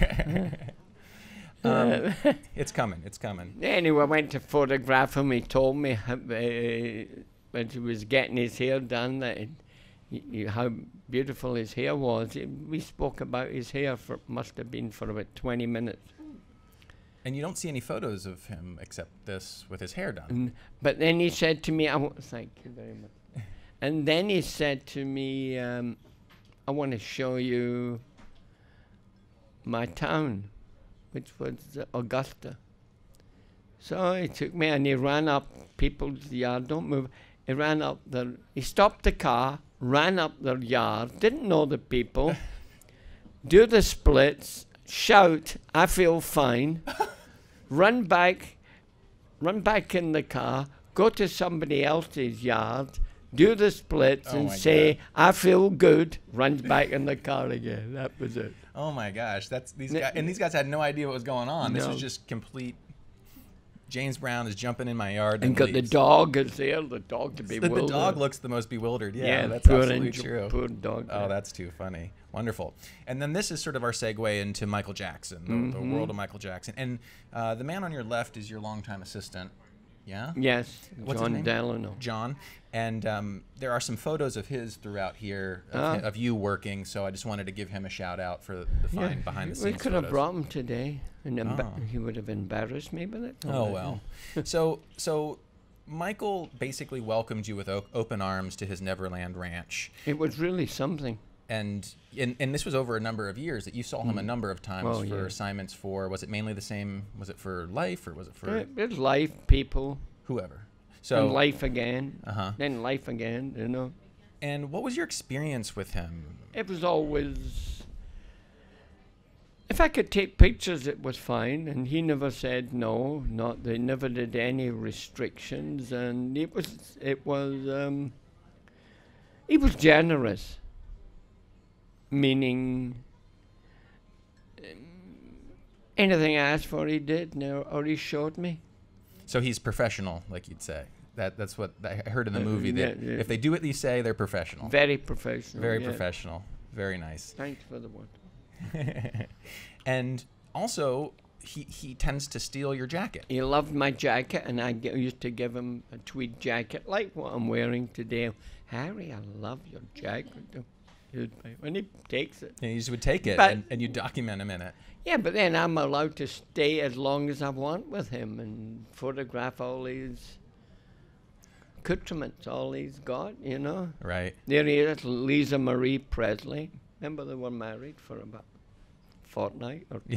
Oh. um, it's coming. It's coming. Anyway, I went to photograph him. He told me how, uh, when he was getting his hair done that it, y- y- how beautiful his hair was. He- we spoke about his hair for must have been for about twenty minutes. And you don't see any photos of him except this with his hair done. And, but then he said to me, I w- thank you very much. And then he said to me, um, I want to show you my town, which was uh, Augusta. So he took me and he ran up people's yard, don't move. He ran up the, he stopped the car, ran up their yard, didn't know the people, do the splits, shout, I feel fine, run back, run back in the car, go to somebody else's yard, do the splits Oh and my say, God. I feel good, runs back in the car again. That was it. Oh my gosh, that's these N- guys, and these guys had no idea what was going on. This No. was just complete. James Brown is jumping in my yard And got the leaves. dog is there, the dog to be The, the bewildered. dog looks the most bewildered. Yeah, Yeah, that's poor absolutely angel, true. poor dog. Oh, that's too funny. Wonderful. And then this is sort of our segue into Michael Jackson, the, the Mhm. world of Michael Jackson. And uh, the man on your left is your longtime assistant. Yeah? Yes, What's his John name? Delano. John. And um, there are some photos of his throughout here of, Ah. hi- of you working. So I just wanted to give him a shout out for the Yeah, fine behind the we scenes could have photos. brought him today, and emba- Oh. he would have embarrassed me, but that's Oh all right. well. so so Michael basically welcomed you with o- open arms to his Neverland ranch, It was really something. and and, and this was over a number of years that you saw him a number of times Oh, for yeah. assignments for. Was it mainly the same? Was it for life or was it for It, it's life, people, whoever? and So life again, uh huh. then life again, you know. And what was your experience with him? It was always, if I could take pictures, it was fine, and he never said no, not, they never did any restrictions, and it was, it was, um, he was generous, meaning um, anything I asked for he did, no, or he showed me. So he's professional, like you'd say. That that's what I heard in the Uh, movie. That yeah, yeah. if they do what you say, they're professional. Very professional. Very yeah. professional. Very nice. Thanks for the word. And also, he, he tends to steal your jacket. He loved my jacket, and I g- used to give him a tweed jacket like what I'm wearing today. Harry, I love your jacket. He'd be- When he takes it. And you just would take it But- and, and you document him in it. Yeah, but then I'm allowed to stay as long as I want with him and photograph all these accoutrements, all he's got, you know. Right. There he is, Lisa Marie Presley. Remember they were married for about a fortnight or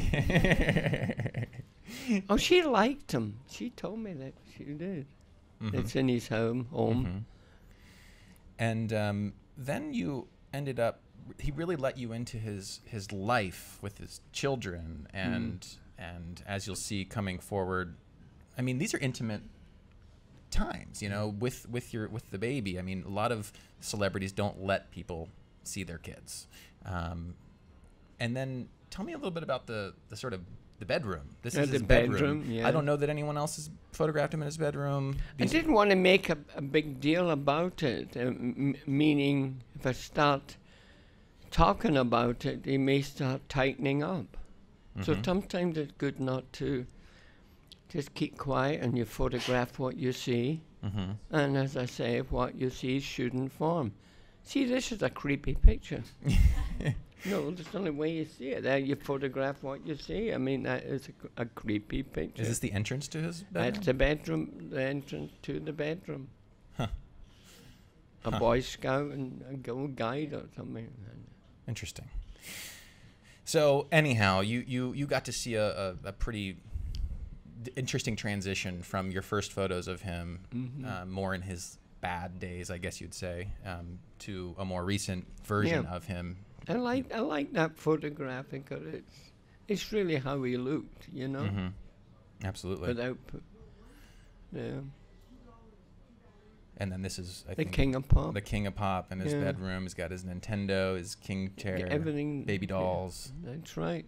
Oh, she liked him. She told me that she did. Mhm. It's in his home. Home. Mhm. And um, then you ended up. He really let you into his his life with his children, and and as you'll see coming forward, I mean these are intimate times, you know, with with your with the baby. I mean, a lot of celebrities don't let people see their kids. Um, and then tell me a little bit about the the sort of the bedroom. This Uh, is the his bedroom. bedroom, yeah. I don't know that anyone else has photographed him in his bedroom. I These- didn't want to make a, a big deal about it, uh, m- meaning if I start talking about it, they may start tightening up. So Mhm. sometimes it's good not to just keep quiet and you photograph what you see. Mhm. And as I say, what you see should inform. See, this is a creepy picture. No, that's the only way you see it. There you photograph what you see. I mean, that is a, cr- a creepy picture. Is this the entrance to his bedroom? That's the bedroom, the entrance to the bedroom. Huh. A Huh. Boy Scout and a Girl Guide or something. Interesting. So anyhow, you you you got to see a, a, a pretty d- interesting transition from your first photos of him, Mhm. uh, more in his bad days, I guess you'd say, um, to a more recent version Yeah. of him. I like I like that photograph because it's it's really how he looked, you know, hmm Absolutely. without. P- yeah, And then this is, I the think, King of Pop. the King of Pop in his Yeah. bedroom. He's got his Nintendo, his king chair, Everything. baby yeah, dolls. that's right.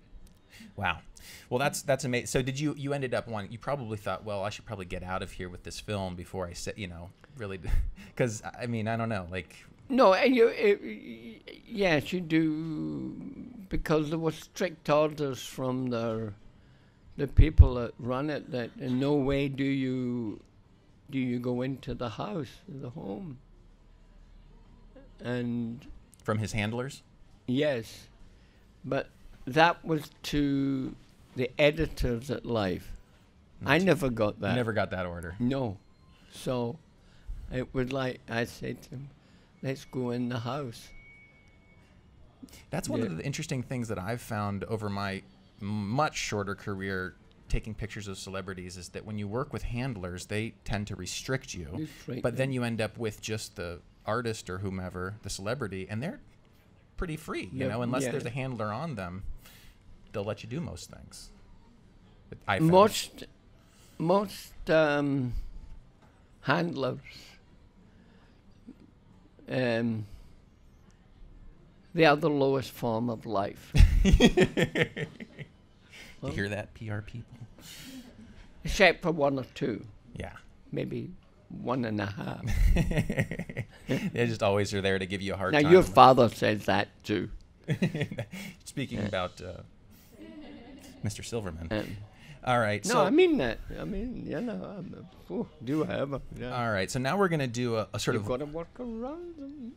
Wow. Well, that's that's amazing. So did you you ended up wanting? You probably thought, well, I should probably get out of here with this film before I sit. You know, really, because I mean, I don't know, like. No, and you, it, yes, you do, because there were strict orders from the the people that run it that in no way do you do you go into the house, the home. And from his handlers? Yes, but that was to the editors at Life. I never got that. You never got that order. No, so it was like I said to him, let's go in the house. That's one Yeah. of the interesting things that I've found over my much shorter career taking pictures of celebrities is that when you work with handlers, they tend to restrict you. Restrict but then them. you end up with just the artist or whomever, the celebrity, and they're pretty free, you Yep, know, unless yeah. there's a handler on them, they'll let you do most things. But I found- Most most um, handlers, um, they are the lowest form of life. You hear that, P R people? Except for one or two, Yeah. maybe one and a half. They just always are there to give you a hard Now time. your father says that too. Speaking about uh, Mister Silverman. Um, All right. no, so, I mean that. I mean, you know, I'm a, oh, do I ever? Yeah. all right. So now we're going to do a, a sort You've of. got to work around them.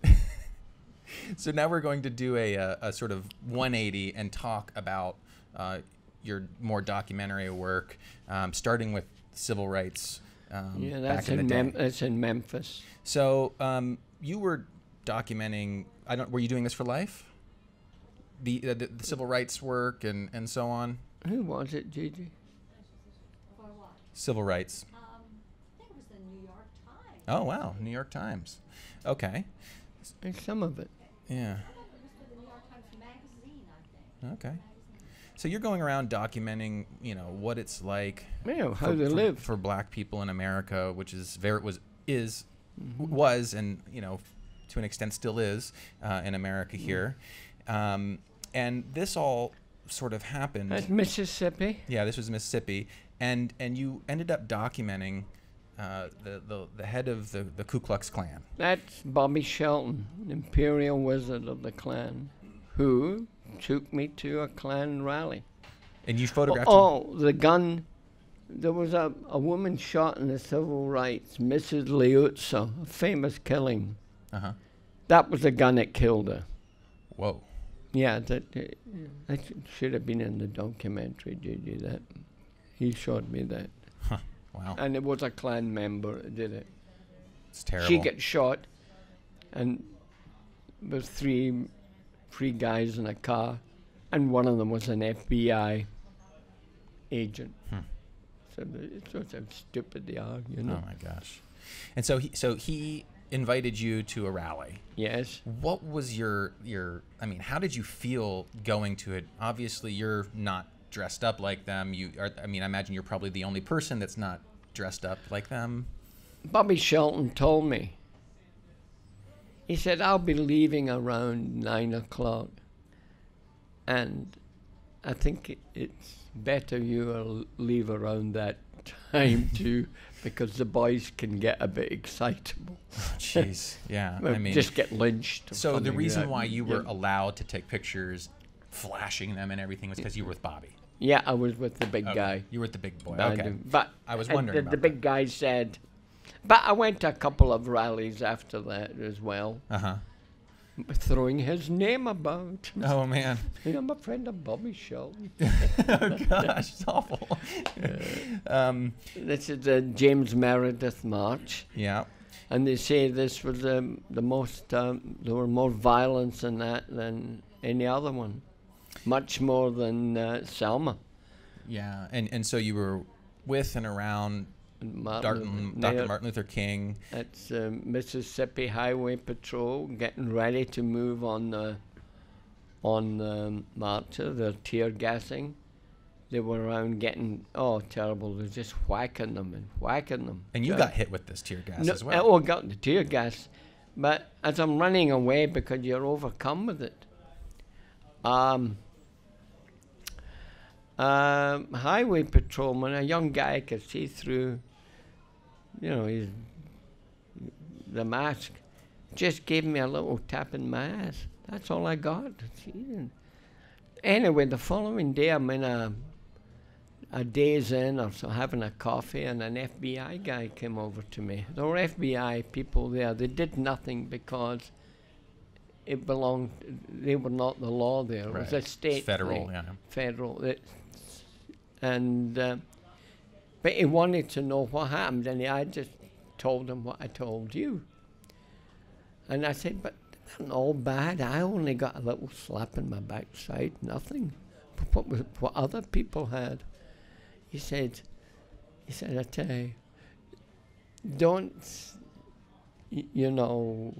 So now we're going to do a, a, a sort of one eighty and talk about uh, your more documentary work, um, starting with civil rights. Um, Yeah, that's back in, in the Mem- day. that's in Memphis. So um, you were documenting. I don't. Were you doing this for life? The uh, the, the civil rights work and, and so on. Who was it, Gigi? For what? Civil rights. Um, I think it was the New York Times. Oh wow, New York Times. Okay. And some of it. Yeah. I thought it was for the New York Times Magazine, I think. Okay. Magazine. So you're going around documenting, you know, what it's like Yeah, how for, they for, live. for black people in America, which is very was is Mhm. was and you know to an extent still is uh, in America Mm-hmm. here, um, and this all sort of happened. That's Mississippi. Yeah, this was Mississippi, and and you ended up documenting uh, the, the the head of the the Ku Klux Klan. That's Bobby Shelton, Imperial Wizard of the Klan, who took me to a Klan rally. And you photographed. him? Oh, the gun. There was a, a woman shot in the civil rights, Missus Liuzzo, a famous killing. Uh-huh. That was the gun that killed her. Whoa. Yeah, that, uh, that sh- should have been in the documentary, Gigi. That he showed me that, Huh. Wow. and it was a Klan member that did it. It's terrible. She gets shot, and there was three, three guys in a car, and one of them was an F B I agent. Hmm. So the, it's just how stupid they are, you know. Oh my gosh. And so he so he invited you to a rally. Yes. What was your your I mean, how did you feel going to it? Obviously you're not dressed up like them. You are I mean, I imagine you're probably the only person that's not dressed up like them. Bobby Shelton told me. He said, I'll be leaving around nine o'clock. And I think it, it's better you will leave around that time too, because the boys can get a bit excitable. Jeez. Yeah. Well, I mean just get lynched. or so the something reason like why that. you were Yeah. allowed to take pictures flashing them and everything was because you were with Bobby. Yeah, I was with the big Okay. guy. You were with the big boy. I Okay. do. But I was uh, wondering the, about the big guy said, but I went to a couple of rallies after that as well, Uh-huh. throwing his name about. Oh man. Yeah, I'm a friend of Bobby Shelton. Oh gosh, it's awful. um, This is the James Meredith March, yeah. and they say this was um, the most, um, there were more violence in that than any other one, much more than uh, Selma. Yeah, and and so you were with and around and Martin Darton, Luther- Doctor Mayor- Martin Luther King. It's uh, Mississippi Highway Patrol getting ready to move on the on the marcher. They're tear gassing. They were around getting oh terrible. They're just whacking them and whacking them. And you So- got hit with this tear gas no, as well. Oh, I got the tear gas, but as I'm running away because you're overcome with it, um, um, highway patrolman, a young guy I could see through, you know, his, the mask, just gave me a little tap in my ass. That's all I got. Jeez. Anyway, the following day, I'm in a, a Days Inn or so, having a coffee, and an F B I guy came over to me. There were F B I people there. They did nothing because it belonged, they were not the law there. It Right. was a state It's federal, thing. yeah. Federal. It, and, uh, but he wanted to know what happened, and I just told him what I told you. And I said, but it wasn't all bad. I only got a little slap in my backside, nothing. But what, was, what other people had. He said, he said, I tell you, don't, y- you know,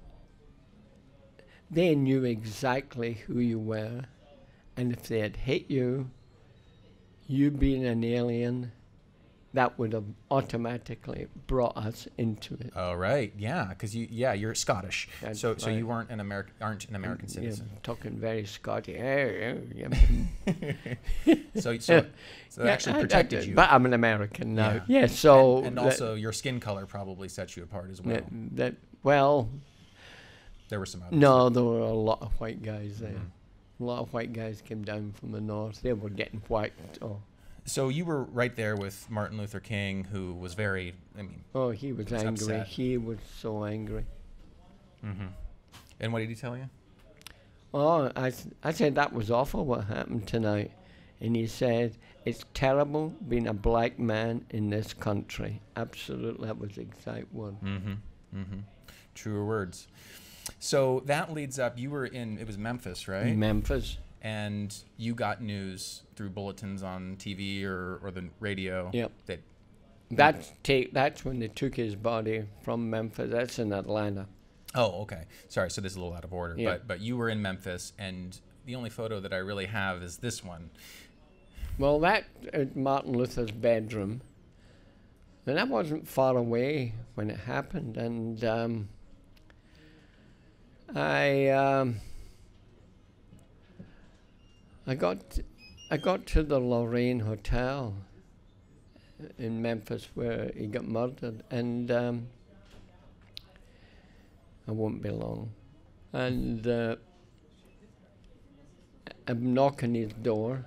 they knew exactly who you were, and if they had hit you, you being an alien, that would have automatically brought us into it. Oh, right. Yeah, because you, yeah, you're Scottish. That's so, so you right. weren't an American, aren't an American Yeah, citizen. talking very Scottish. Eh, eh, yeah. So, so, so that Yeah, actually I- I- protected you. But I'm an American now. Yeah. Yeah, so and, and that- also your skin color probably sets you apart as well. that, that well, There were some others. no, there were a lot of white guys there. Mhm. A lot of white guys came down from the north. They were getting whacked. Oh, So you were right there with Martin Luther King, who was very, I mean, oh, he was Was angry. upset. He was so angry. hmm and what did he tell you? Oh, I, s- I said that was awful what happened tonight. And he said, it's terrible being a black man in this country. Absolutely, that was the exact word. Mm-hmm. Mm-hmm. Truer words. So that leads up, you were in, it was Memphis, right? Memphis. And you got news through bulletins on T V or, or the radio. Yep. That That's take. That's when they took his body from Memphis. That's in Atlanta. Oh, okay. Sorry, so this is a little out of order. Yeah. But but you were in Memphis, and the only photo that I really have is this one. Well, that is Martin Luther's bedroom, and that wasn't far away when it happened. And um, I um, I got I got to the Lorraine Hotel in Memphis where he got murdered, and um, I won't be long. And uh, I'm knocking his door,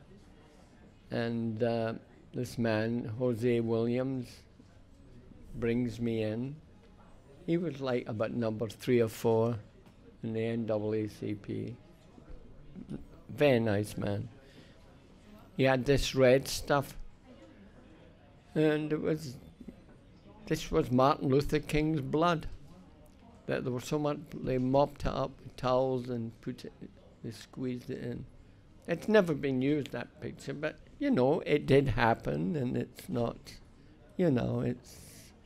and uh, this man, Jose Williams, brings me in. He was like about number three or four in the N double A C P. Very nice man. He had this red stuff, and it was, this was Martin Luther King's blood. That there was so much, they mopped it up with towels and put it, they squeezed it in. It's never been used, that picture, but you know, it did happen, and it's not, you know, it's,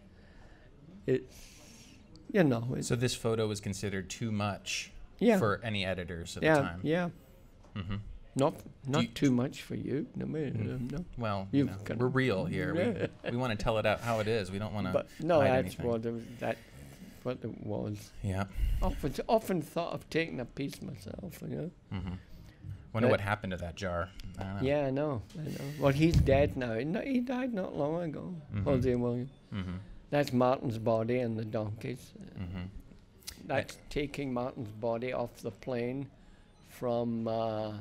it's, you know, it's, So this photo was considered too much yeah, for any editors at yeah, the time. yeah. Mm-hmm. Not, not you- too much for you. No, me- Mm. no. Well, you You've know, got- we're real here. Yeah. We, we want to tell it out how it is. We don't want to. But no, hide that's anything. what it was, that, what it was. Yeah. Often, often thought of taking a piece myself, you know. Mm-hmm. Wonder But- what happened to that jar. I don't know. Yeah, I know, I know. Well, he's dead now. He, no, he died not long ago. Mhm. Jose Williams. Mm-hmm. That's Martin's body and the donkeys. Mm-hmm. That's taking Martin's body off the plane from, uh,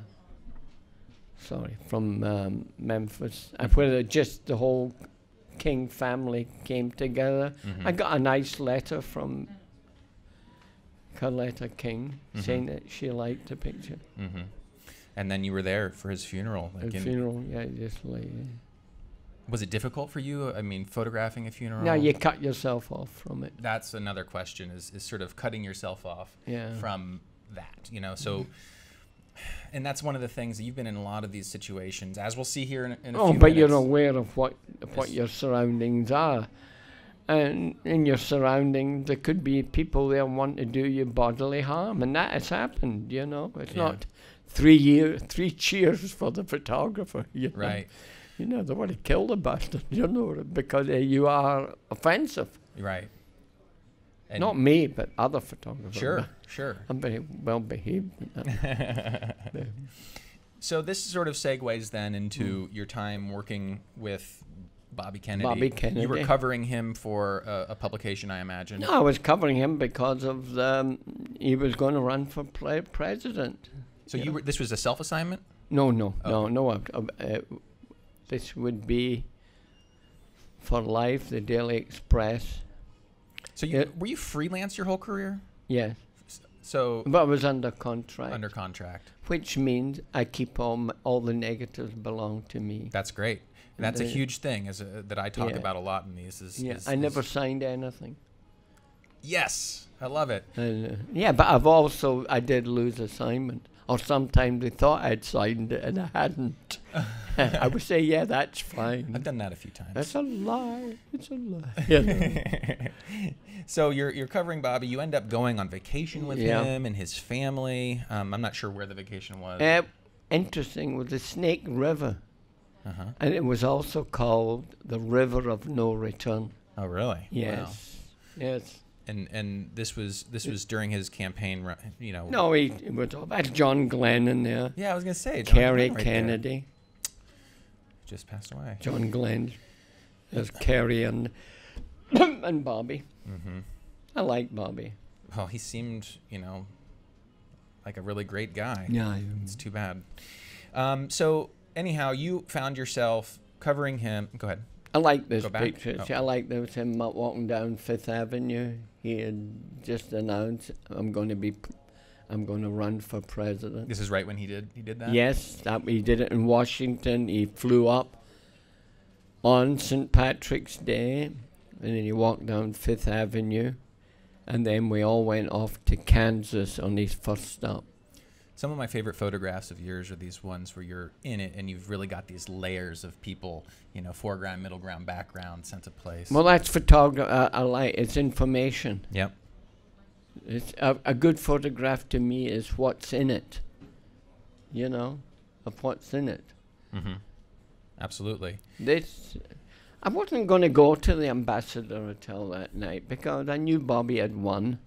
sorry, from um, Memphis, uh, where the- just the whole King family came together. Mm-hmm. I got a nice letter from Coletta King Mhm. saying that she liked the picture. Mm-hmm. And then you were there for his funeral. Like The in- funeral, yeah, just like. Was it difficult for you? I mean, photographing a funeral. Now you cut yourself off from it. That's another question. Is is sort of cutting yourself off Yeah. from that. You know. So. And that's one of the things that you've been in a lot of these situations, as we'll see here in, in a Oh, few but minutes. you're aware of what of what Yes. your surroundings are, and in your surroundings there could be people there want to do you bodily harm, and that has happened. You know, it's Yeah. not three year three cheers for the photographer. You know? Right. You know, they want to kill the bastard. You know, because uh, you are offensive. Right. And Not me, but other photographers. Sure. Sure. I'm very well behaved. you know. So this sort of segues then into mm. your time working with Bobby Kennedy. Bobby Kennedy. You were covering him for a, a publication, I imagine. No, I was covering him because of the, um, he was going to run for pre- president. So you, you were, this was a self-assignment? No, no, oh. no, no. Uh, uh, this would be for Life, the Daily Express. So you, it, were you freelance your whole career? Yes. So, but I was under contract. Under contract. Which means I keep all my, all the negatives belong to me. That's great. And that's the, a huge thing as a, that I talk yeah. about a lot in these. Is, yeah, is, I is never signed anything. Yes, I love it. And, uh, yeah, but I've also, I did lose assignment. Or sometimes they thought I'd signed it and I hadn't. I would say, yeah, that's fine. I've done that a few times. That's a lie. It's a lie. You know? So you're you're covering Bobby. You end up going on vacation with yeah. him and his family. Um, I'm not sure where the vacation was. Uh, interesting was the Snake River. Uh-huh. And it was also called the River of No Return. Oh, really? Yes. Wow. Yes. And and this was this was during his campaign, you know. No, he it was all that's John Glenn in there. Yeah, I was gonna say John Kerry right Kennedy. There. Just passed away. John Glenn. There's Kerry and and Bobby. Mm-hmm. I like Bobby. Well, he seemed, you know, like a really great guy. Yeah. It's too bad. Um, so anyhow, you found yourself covering him. Go ahead. I like this Go back? picture. Oh. See, I like there was him walking down Fifth Avenue. He had just announced, "I'm going to be, pr- I'm going to run for president." This is right when he did he did that. Yes, that he did it in Washington. He flew up on Saint Patrick's Day, and then he walked down Fifth Avenue, and then we all went off to Kansas on his first stop. Some of my favorite photographs of yours are these ones where you're in it and you've really got these layers of people, you know, foreground, middle ground, background, sense of place. Well, that's photography. Uh, I like it's information. Yep. It's a, a good photograph to me is what's in it. You know, of what's in it. Mm-hmm. Absolutely. This, I wasn't going to go to the Ambassador Hotel that night because I knew Bobby had won.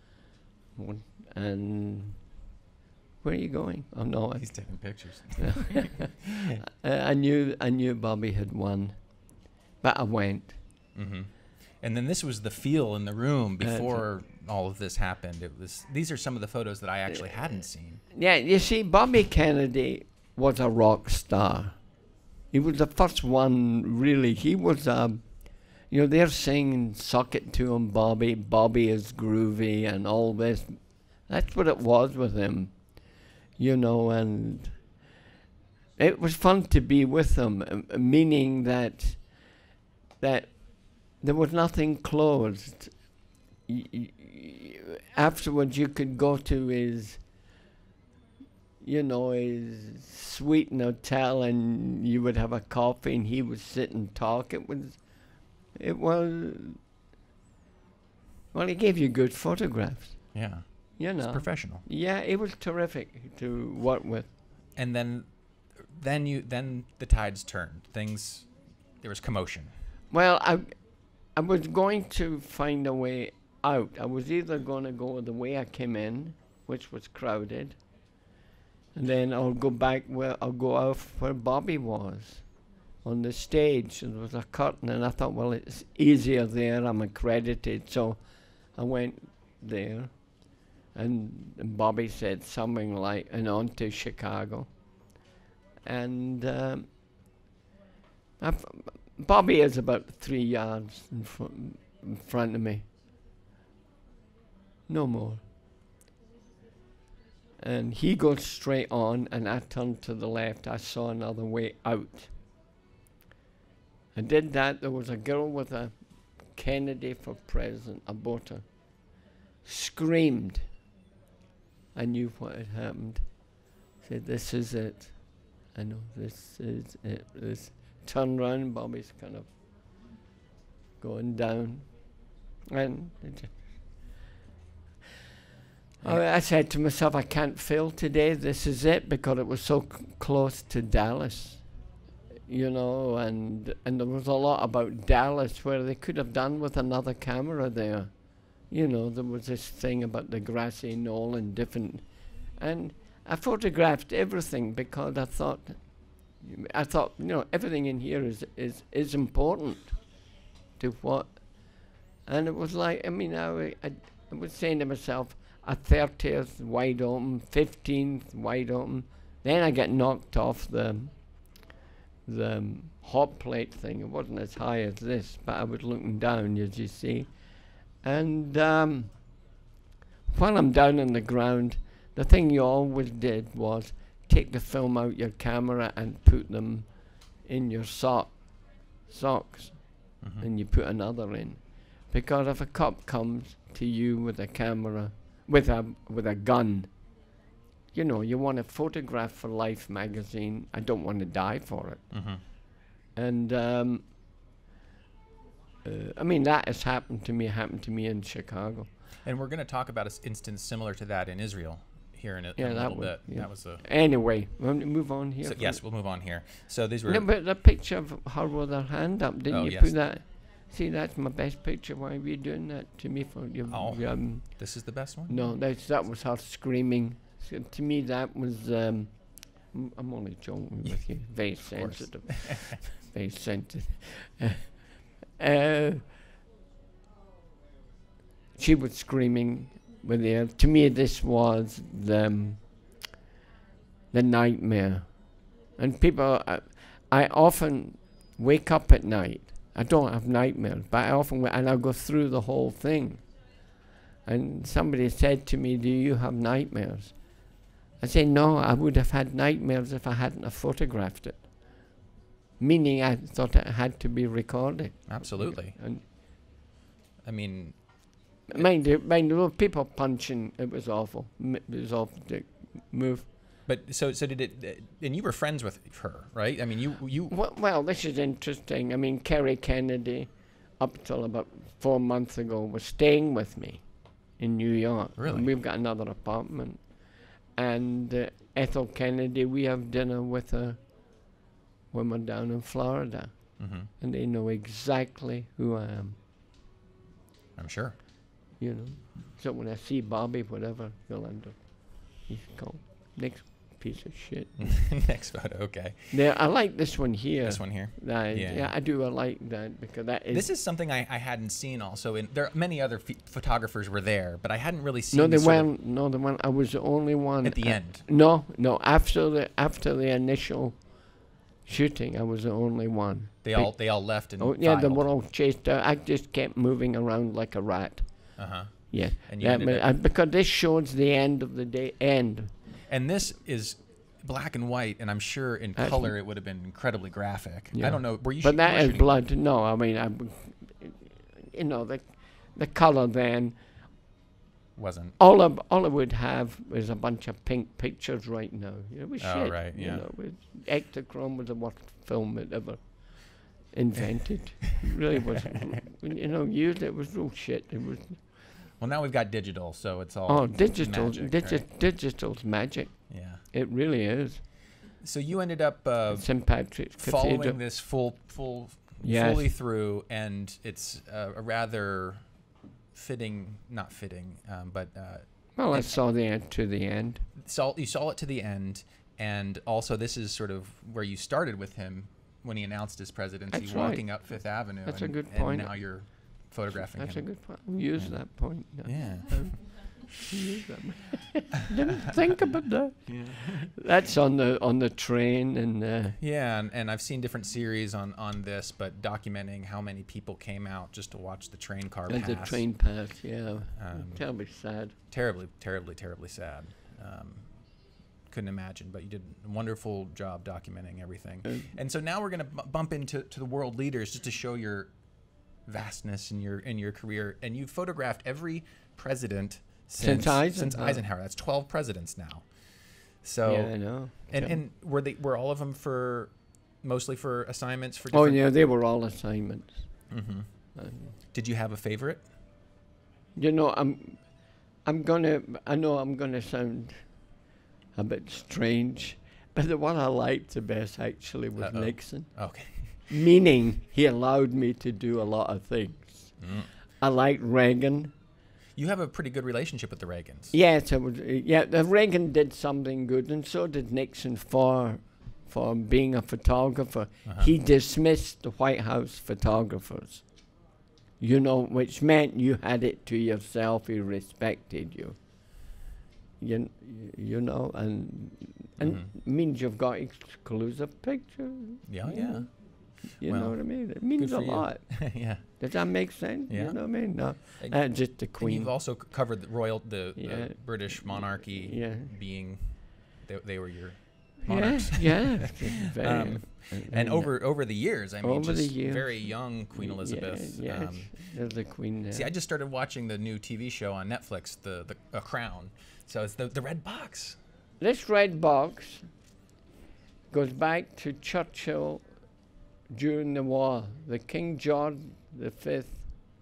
And where are you going? Oh no, he's taking pictures. uh, I knew I knew Bobby had won, but I went. Mm-hmm. And then this was the feel in the room before uh, all of this happened. It was these are some of the photos that I actually uh, hadn't seen. Yeah, you see, Bobby Kennedy was a rock star. He was the first one, really. He was, um, you know, they're singing "Suck It to Him, Bobby." Bobby is groovy and all this. That's what it was with him. You know, and it was fun to be with them, uh, meaning that that there was nothing closed. Y- y- y- afterwards, you could go to his, you know, his suite in hotel, and you would have a coffee, and he would sit and talk. It was, it was. Well, he gave you good photographs. Yeah. You know, it's professional. Yeah, it was terrific to work with. And then, then you, then the tides turned. Things, there was commotion. Well, I, I was going to find a way out. I was either going to go the way I came in, which was crowded, and then I'll go back where I'll go out where Bobby was, on the stage. There was a curtain, and I thought, well, it's easier there. I'm accredited, so I went there. And, and Bobby said something like, and on to Chicago. And um, I've, Bobby is about three yards in, fr- in front of me. No more. And he goes straight on, and I turned to the left. I saw another way out. I did that. There was a girl with a Kennedy for president, a voter, screamed. I knew what had happened. Said, "This is it. I know this is it." This turn round, Bobby's kind of going down, and it I, I said to myself, "I can't fail today. This is it," because it was so c- close to Dallas, you know, and and there was a lot about Dallas where they could have done with another camera there. You know, there was this thing about the grassy knoll and different, and I photographed everything because I thought, I thought, you know, everything in here is is is important to what, and it was like, I mean, I, wa- I, I was saying to myself, a thirtieth wide open, fifteenth wide open, then I get knocked off the the um, hot plate thing. It wasn't as high as this, but I was looking down, as you see, and um, while I'm down on the ground, the thing you always did was take the film out your camera and put them in your sock socks, Mm-hmm. and you put another in, because if a cop comes to you with a camera, with a with a gun, you know, you want to photograph for Life magazine. I don't want to die for it, Mm-hmm. and um, uh, I mean that has happened to me. Happened to me in Chicago. And we're going to talk about an instance similar to that in Israel here in a, Yeah, in a that little would- bit. yeah. That was a. Anyway, want to move on here. So, for yes, a- we'll move on here. So these were. No, but the picture of her with her hand up, didn't Oh, you yes. put that? See, that's my best picture. Why are you doing that to me for your? Oh. Um, This is the best one. no, that's that was her screaming. So to me, that was. Um, m- I'm only joking with you. Very course. sensitive. Very sensitive. uh, she was screaming with the. To me, this was the. Um, the nightmare, and people. Uh, I often wake up at night. I don't have nightmares, but I often wa- and I'll go through the whole thing. And somebody said to me, "Do you have nightmares?" I say, "No, I would have had nightmares if I hadn't have photographed it." Meaning, I thought it had to be recorded. Absolutely. And I mean, mind you, mind you, people punching. It was awful. M- it was awful to move. but so so did it? Uh, and you were friends with her, right? I mean, you you. Well, well, this is interesting. I mean, Kerry Kennedy, up till about four months ago, was staying with me in New York. Really? And we've got another apartment. And uh, Ethel Kennedy, we have dinner with her when we're down in Florida. Mm-hmm. And they know exactly who I am, I'm sure. you know. So when I see Bobby, whatever, you'll end up, he's called next piece of shit. Next photo. Okay. There, I like this one here. This one here. That, Yeah. yeah. I do. I like that because that is. This is something I, I hadn't seen. Also, in there, many other ph photographers were there, but I hadn't really seen. no, they sort of weren't. No, the one. I was the only one at the uh, end. No, no. After the after the initial shooting, I was the only one. They Be- all they all left and. Oh yeah, they filed. were all chased out. I just kept moving around like a rat. Uh huh. Yeah, And you yeah, ended but, up- uh, because this shows the end of the day. End. And this is black and white, and I'm sure in That's- color it would have been incredibly graphic. I Yeah. don't know. Were you? But shoo- that you were is shooting- blood. No, I mean, I, w- you know, the the color then. Wasn't. All I, all I would have is a bunch of pink pictures right now. It was Oh, shit. right, You yeah. know, it, Ektachrome was the worst film it ever invented. It really was. When, you know, used it was real shit. It was. Well, now we've got digital, so it's all. Oh, digital, magic, digi- right? digital's magic. Yeah. It really is. So you ended up uh, Saint Patrick's following Cathedral. this full, full, Yes. fully through, and it's uh, a rather fitting, not fitting, um, but uh, Well, I and- saw the end to the end. saw you saw it to the end, and also this is sort of where you started with him when he announced his presidency, That's right. walking up Fifth Avenue. That's a and, good and point. now you're photographing That's a him. good point. Use Yeah. that point. No. Yeah. Um, use that. Didn't think about that. That's on the on the train and. Uh, Yeah, and, and I've seen different series on, on this, but documenting how many people came out just to watch the train car As pass. the train pass, yeah. Um, Terribly sad. Terribly, terribly, terribly sad. Um, couldn't imagine, but you did a wonderful job documenting everything. Uh, And so now we're going to b- bump into to the world leaders just to show your vastness in your in your career. And you've photographed every president since Since Eisenhower. since Eisenhower. That's twelve presidents now. So yeah, I know. and Yeah. and were they were all of them for mostly for assignments for Oh different? yeah, they were all assignments. hmm Um, Did you have a favorite? you know, I'm, I'm gonna. I know I'm gonna sound a bit strange, but the one I liked the best actually was Uh-oh. Nixon. Okay. Meaning he allowed me to do a lot of things. Mm. I liked Reagan. You have a pretty good relationship with the Reagans. Yes, it was, uh, yeah, the Reagan did something good, and so did Nixon for for being a photographer. Uh-huh. He dismissed the White House photographers, you know, which meant you had it to yourself. He respected you. You, you know, and and Mm-hmm. means you've got exclusive pictures. Yeah, you yeah. know. You Well, know what I mean? It means Good a for you. lot. Yeah. Does that make sense? Yeah. You know what I mean? No, And- uh, just the And Queen. you've also c- covered the royal, the, Yeah. the British monarchy Yeah. being, they, they were your Yeah, monarchs. yeah. Very, Um, uh, And uh, over over the years, I mean, Over the just years. very young Queen Elizabeth. Yeah, yes, Um, there's the Queen there. see, I just started watching the new T V show on Netflix, the the A Crown. So it's the the red box. This red box goes back to Churchill during the war. The King George the Fifth.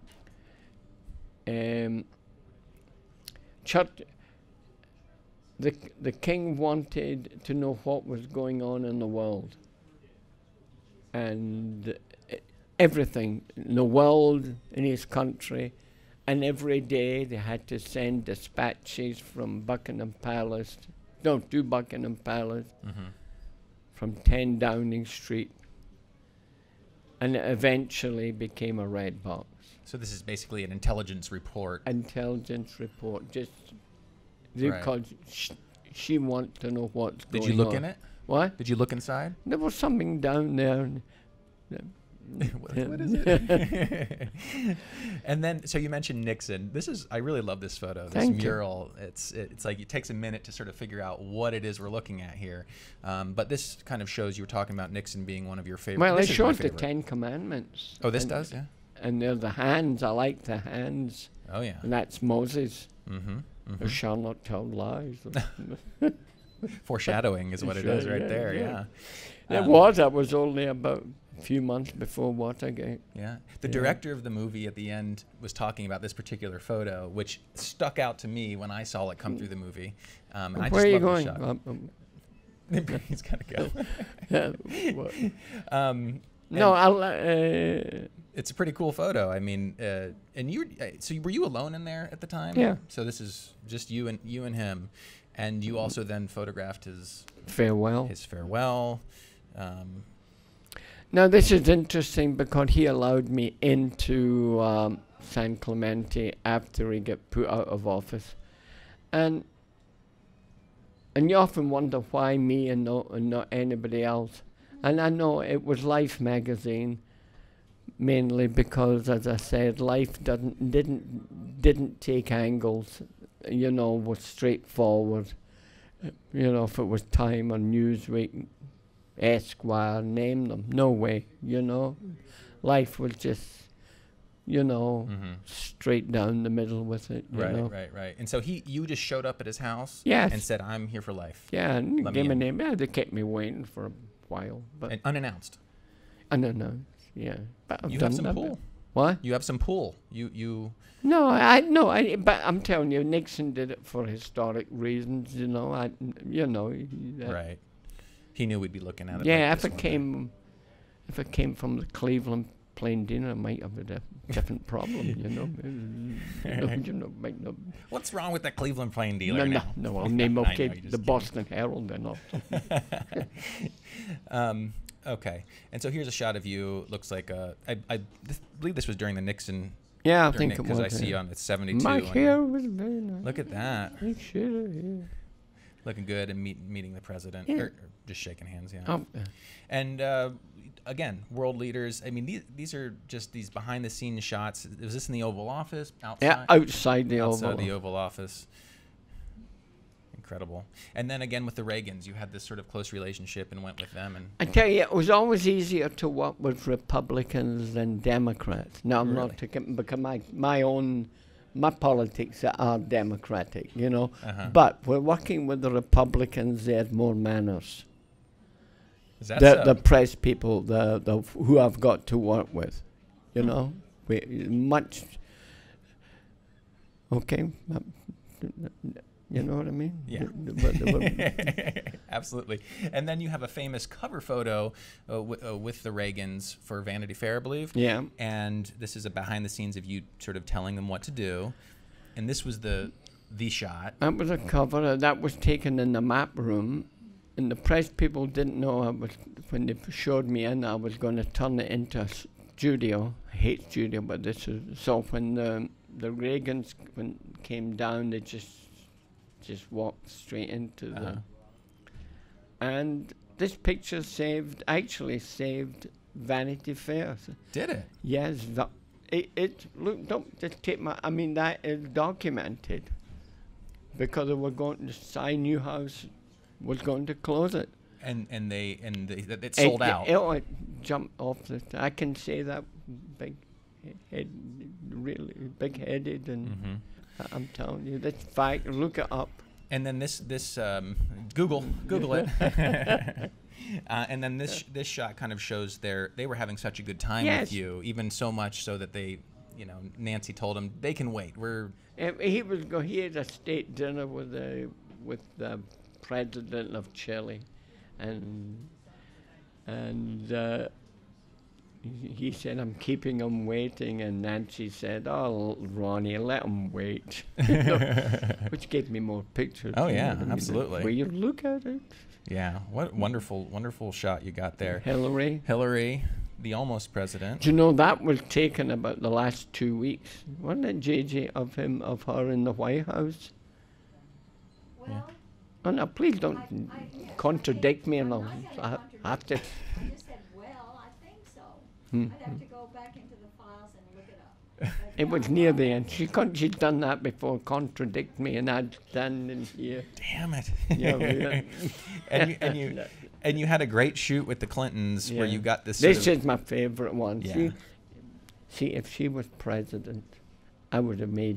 Um, Church, the the king wanted to know what was going on in the world, and uh, everything in the world, in his country, and every day they had to send dispatches from Buckingham Palace, no, to Buckingham Palace, Mm-hmm. from ten Downing Street, and it eventually became a red box. So this is basically an intelligence report. Intelligence report, just Right. because sh- she wants to know what's Did going on. you look in it? What? Did you look inside? There was something down there. and- what, what is it? And then, so you mentioned Nixon. This is, I really love this photo, this Thank you. mural. It's it's like it takes a minute to sort of figure out what it is we're looking at here. Um, but this kind of shows you were talking about Nixon being one of your favorite. Well, it this is my shows the favorite. Ten Commandments. Oh, this and, does, yeah. And they're the hands. I like the hands. Oh, yeah. And that's Moses. Mm-hmm. Who mm-hmm. shall not tell lies. Foreshadowing is what it Sure, is right yeah, there. yeah. Yeah. It Um, was. That was only about a few months before Watergate. Yeah. The Yeah. director of the movie at the end was talking about this particular photo, which stuck out to me when I saw it come through the movie. Um, and I Where just are you love going? the shot. Um, um, He's got to go. yeah, what? um, No, and I'll. Uh, it's a pretty cool photo. I mean, uh, and you. Uh, so were you alone in there at the time? Yeah. So this is just you and you and him, and you also then photographed his farewell. his farewell. Um, Now, this is interesting because he allowed me into um, San Clemente after he got put out of office. And and you often wonder why me and not, and not anybody else. And I know it was Life magazine, mainly because, as I said, Life doesn't didn't didn't take angles, you know, was straightforward. Uh, You know, if it was Time or Newsweek, Esquire, name them. No way, you know. Life was just, you know, mhm. straight down the middle with it. You Right, know? right, right. And so he, you just showed up at his house Yes. and said, "I'm here for life," Yeah, and Let gave me me a in. name. Yeah, they kept me waiting for a while, but and unannounced. unannounced. Yeah, but I've You done have some that. pull. What? You have some pull. You you. No, I no, I. But I'm telling you, Nixon did it for historic reasons. You know, I. You know. he- that- Right. He knew we'd be looking at it. Yeah, like if this it one day. came, if it came from the Cleveland plain dinner, I might have a dif- different problem. You know, you know, you know, might not. What's wrong with that Cleveland plain dealer No, no, now? no. I'll name I know, okay you're just the kidding. Boston Herald and all. um, okay, and so here's a shot of you. Looks like uh, I, I th- believe this was during the Nixon. Yeah, I think it was. because I see yeah. on it's seventy-two. My on your- hair was very nice. Look at that, I should have, yeah. looking good and meet, meeting the president, Yeah. or, or just shaking hands. Yeah. Oh, uh, And uh, again, world leaders. I mean, these these are just these behind the scenes shots. Was this in the Oval Office? Outside? yeah, outside the outside Oval. the Oval Office. Incredible. And then again with the Reagans, you had this sort of close relationship and went with them. And I tell you, it was always easier to work with Republicans than Democrats. Now, I'm Really? not taking because my my own my politics are democratic, you know. Uh-huh. But we're working with the Republicans. They had more manners. is that The so? the press people, the the f- who I've got to work with, you know, we much. Okay. um, You know what I mean? Yeah. The- the- the- the- Absolutely. And then you have a famous cover photo uh, w- uh, with the Reagans for Vanity Fair, I believe. yeah. And this is a behind the scenes of you sort of telling them what to do. and this was the the shot. That was a cover. Uh, that was taken in the map room, and the press people didn't know I was, when they showed me in, I was going to turn it into a studio. I hate studio, but this is, so when the, the Reagans when came down, they just just walked straight into uh-huh. the, and this picture saved, actually saved Vanity Fair. Did it? Yes. The, it, it, look, don't just take my, I mean, that is documented. Because they were going to sign Newhouse was going to close it. And and they, and they, it, it sold it, out. It, it jumped off the, I can say that big head, really big-headed, and mm-hmm. I'm telling you, that's fact, look it up. And then this, this um, Google, Google it. uh, and then this this shot kind of shows their, they were having such a good time yes. with you, even so much so that they, you know, Nancy told them, they can wait. We're... Um, he was go, he had a state dinner with the, with the president of Chile, and, and uh, he, he said, I'm keeping him waiting, and Nancy said, oh, Ronnie, let him wait. Which gave me more pictures. Oh, yeah, I mean, absolutely. Will you look at it? Yeah, what wonderful, wonderful shot you got there. Hillary. Hillary, the almost president. Do you know that was taken about the last two weeks? Wasn't it, J J, of him, of her in the White House? Well, Yeah. Oh, no, please don't I, I, yes, contradict I me, think- and I'm I'll not gonna I have to. contradict you. I just said, well, I think so. Hmm. I'd have to go back into the files and look it up. But It yeah, was I near thought the that end. was- She con- she'd done that before, contradict me, and I'd stand in here. Damn it. Yeah, yeah. and you and you and you had a great shoot with the Clintons where Yeah. you got this. Sort This of, is my favorite one. Yeah. See, see, if she was president, I would have made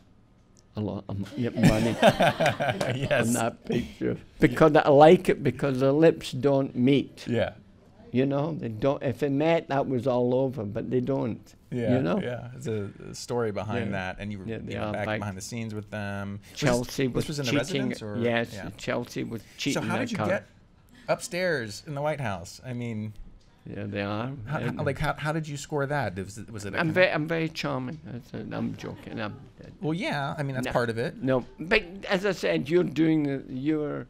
a lot of mo- money yes. on that picture, because I like it because the lips don't meet. Yeah. You know, they don't. If it met, that was all over, but they don't. Yeah, you know. yeah. There's a, a story behind Yeah. that, and you were Yeah, you they know, are back, back- behind the scenes with them. Was Chelsea this, was this was in the cheating. residence, or yes, yeah. Chelsea was cheating. So how that did you car. get upstairs in the White House? I mean, Yeah, they are. how, how, And like how, how did you score that? Was it, was it a I'm kind very, I'm very charming. That's it. I'm joking. I'm. of- well, yeah. I mean, that's No. part of it. No, but as I said, you're doing the, you're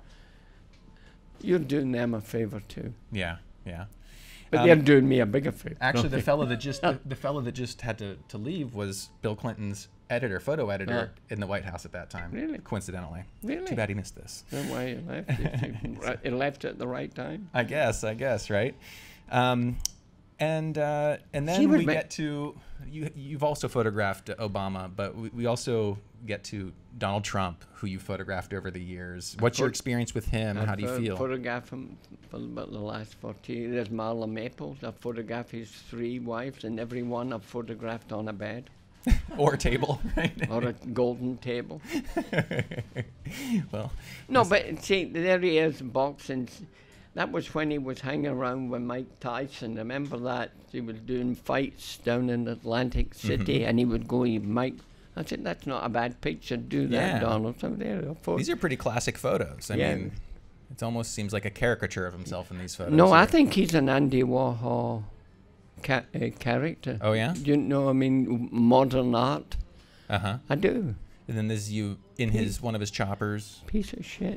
you're doing them a favor too. Yeah, yeah. But Um, they're doing me a bigger favor. Actually, the fellow that just the, the fellow that just had to, to leave was Bill Clinton's editor, photo editor in the White House at that time. Really? Coincidentally. Really? Too bad he missed this. That's why you left. It, you, right, you left at the right time. I guess. I guess. Right. Um, and uh, and She then was we ma- get to you. You've also photographed Obama, but we, we also get to Donald Trump, who you photographed over the years. What's your Pho- experience with him? I How do you pho- feel? Photographed him for about the last forty years. There's Marla Maples. I photographed his three wives, and every one I've photographed on a bed Or table, right? or a golden table. Well, No, but see, there he is boxing. That was when he was hanging around with Mike Tyson. Remember that? He was doing fights down in Atlantic City, Mhm. and he would go, he'd Mike. I said, that's not a bad picture. Do that, Yeah. Donald. So there, I thought- these are pretty classic photos. I Yeah. mean, it almost seems like a caricature of himself in these photos. No, I here. think he's an Andy Warhol ca- uh, character. Oh yeah. You know, I mean, modern art. Uh huh. I do. And then there's you in his one of his choppers. Piece of shit.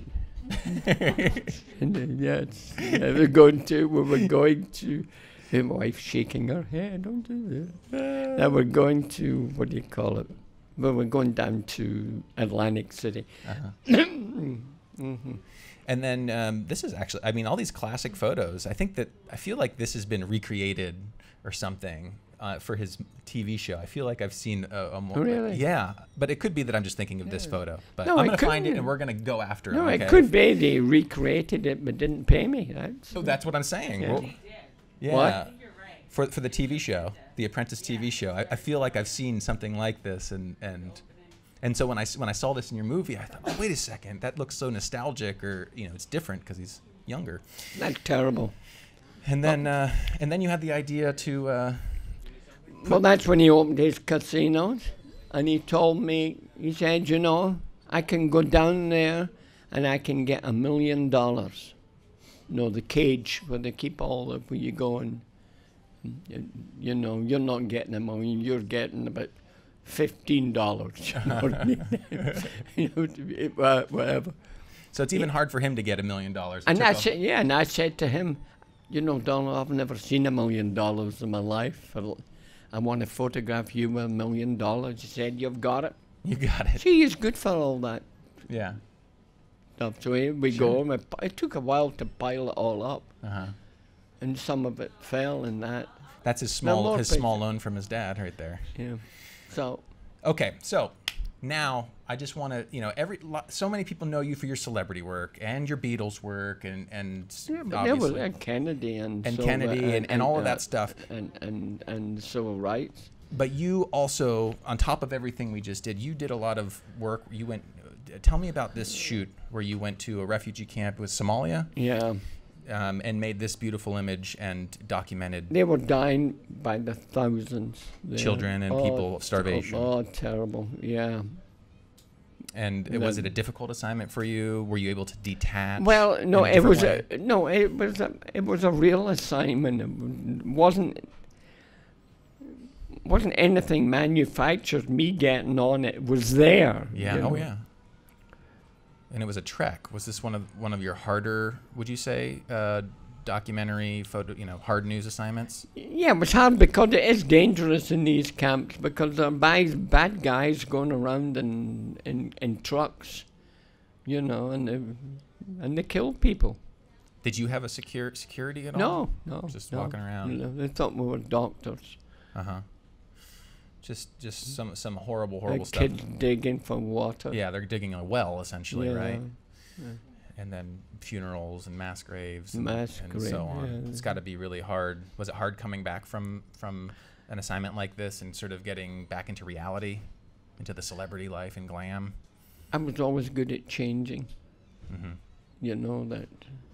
And then, yes, yeah, we're going to, we were going to, his wife shaking her head, don't do that. Now we're going to, what do you call it? Well, we're going down to Atlantic City. Uh-huh. hmm And then um, this is actually, I mean, all these classic photos. I think that I feel like this has been recreated or something uh, for his T V show. I feel like I've seen a, a more. Really? Yeah, but it could be that I'm just thinking of this photo. But No, I'm it gonna find could it be. and we're gonna go after No, it. it okay? could be they recreated it but didn't pay me. That's, So that's what I'm saying. Yeah. Well, yeah. What? For for the T V show, the Apprentice T V show, I, I feel like I've seen something like this, and and and so when I s- when I saw this in your movie, I thought, oh wait a second, that looks so nostalgic, or you know, it's different because he's younger. that's terrible. And then uh, and then you had the idea to. Uh, Well, that's when he opened his casinos, and he told me, he said, you know, I can go down there and I can get a million dollars. You know, the cage where they keep all the, where you go and, you, you know, you're not getting a million, you're getting about fifteen dollars. You know what I mean? You know, to be, uh, whatever. So it's even hard for him to get a million dollars. And I said, yeah, and I said to him, you know, Donald, I've never seen a million dollars in my life. I want to photograph you with a million dollars. He said, you've got it. You got it. See, he's good for all that Yeah. stuff. So here we Sure. go. And it- It took a while to pile it all up, Uh-huh. and some of it fell in that. That's his No small more his pictures. small loan from his dad right there. Yeah. So Okay, so now I just want to, you know, every lo- so many people know you for your celebrity work and your Beatles work and and yeah, but there was obviously uh, Kennedy and and so, Kennedy uh, and, and all of uh, that stuff. and and and civil rights. But you also, on top of everything we just did, you did a lot of work. You went. Tell me about this shoot where you went to a refugee camp with Somalia. Yeah. Um, and made this beautiful image and documented They were dying by the thousands. there. children and people of starvation. Oh, oh, terrible. Yeah. And it, was it a difficult assignment for you? Were you able to detach? Well, no, in a it was different a, no, it was a, it was a real assignment. It w- wasn't wasn't anything manufactured. Me getting on it was there. Yeah. you Oh, know. yeah. And it was a trek. Was this one of one of your harder, would you say, uh, documentary photo? You know, hard news assignments? Yeah, it was hard because it is dangerous in these camps because there are bad, bad guys going around in, in in trucks, you know, and they and they kill people. Did you have a secure security at all? No, no, Just no. walking around. No, they thought we were doctors. Uh huh. Just just some some horrible A horrible stuff. kids digging for water. Yeah, they're digging a well essentially, Yeah, right? yeah. And then funerals and mass graves and, Mass and grave, so on. yeah. It's got to be really hard. Was it hard coming back from from an assignment like this and sort of getting back into reality, into the celebrity life and glam? I was always good at changing. Mm-hmm. You know that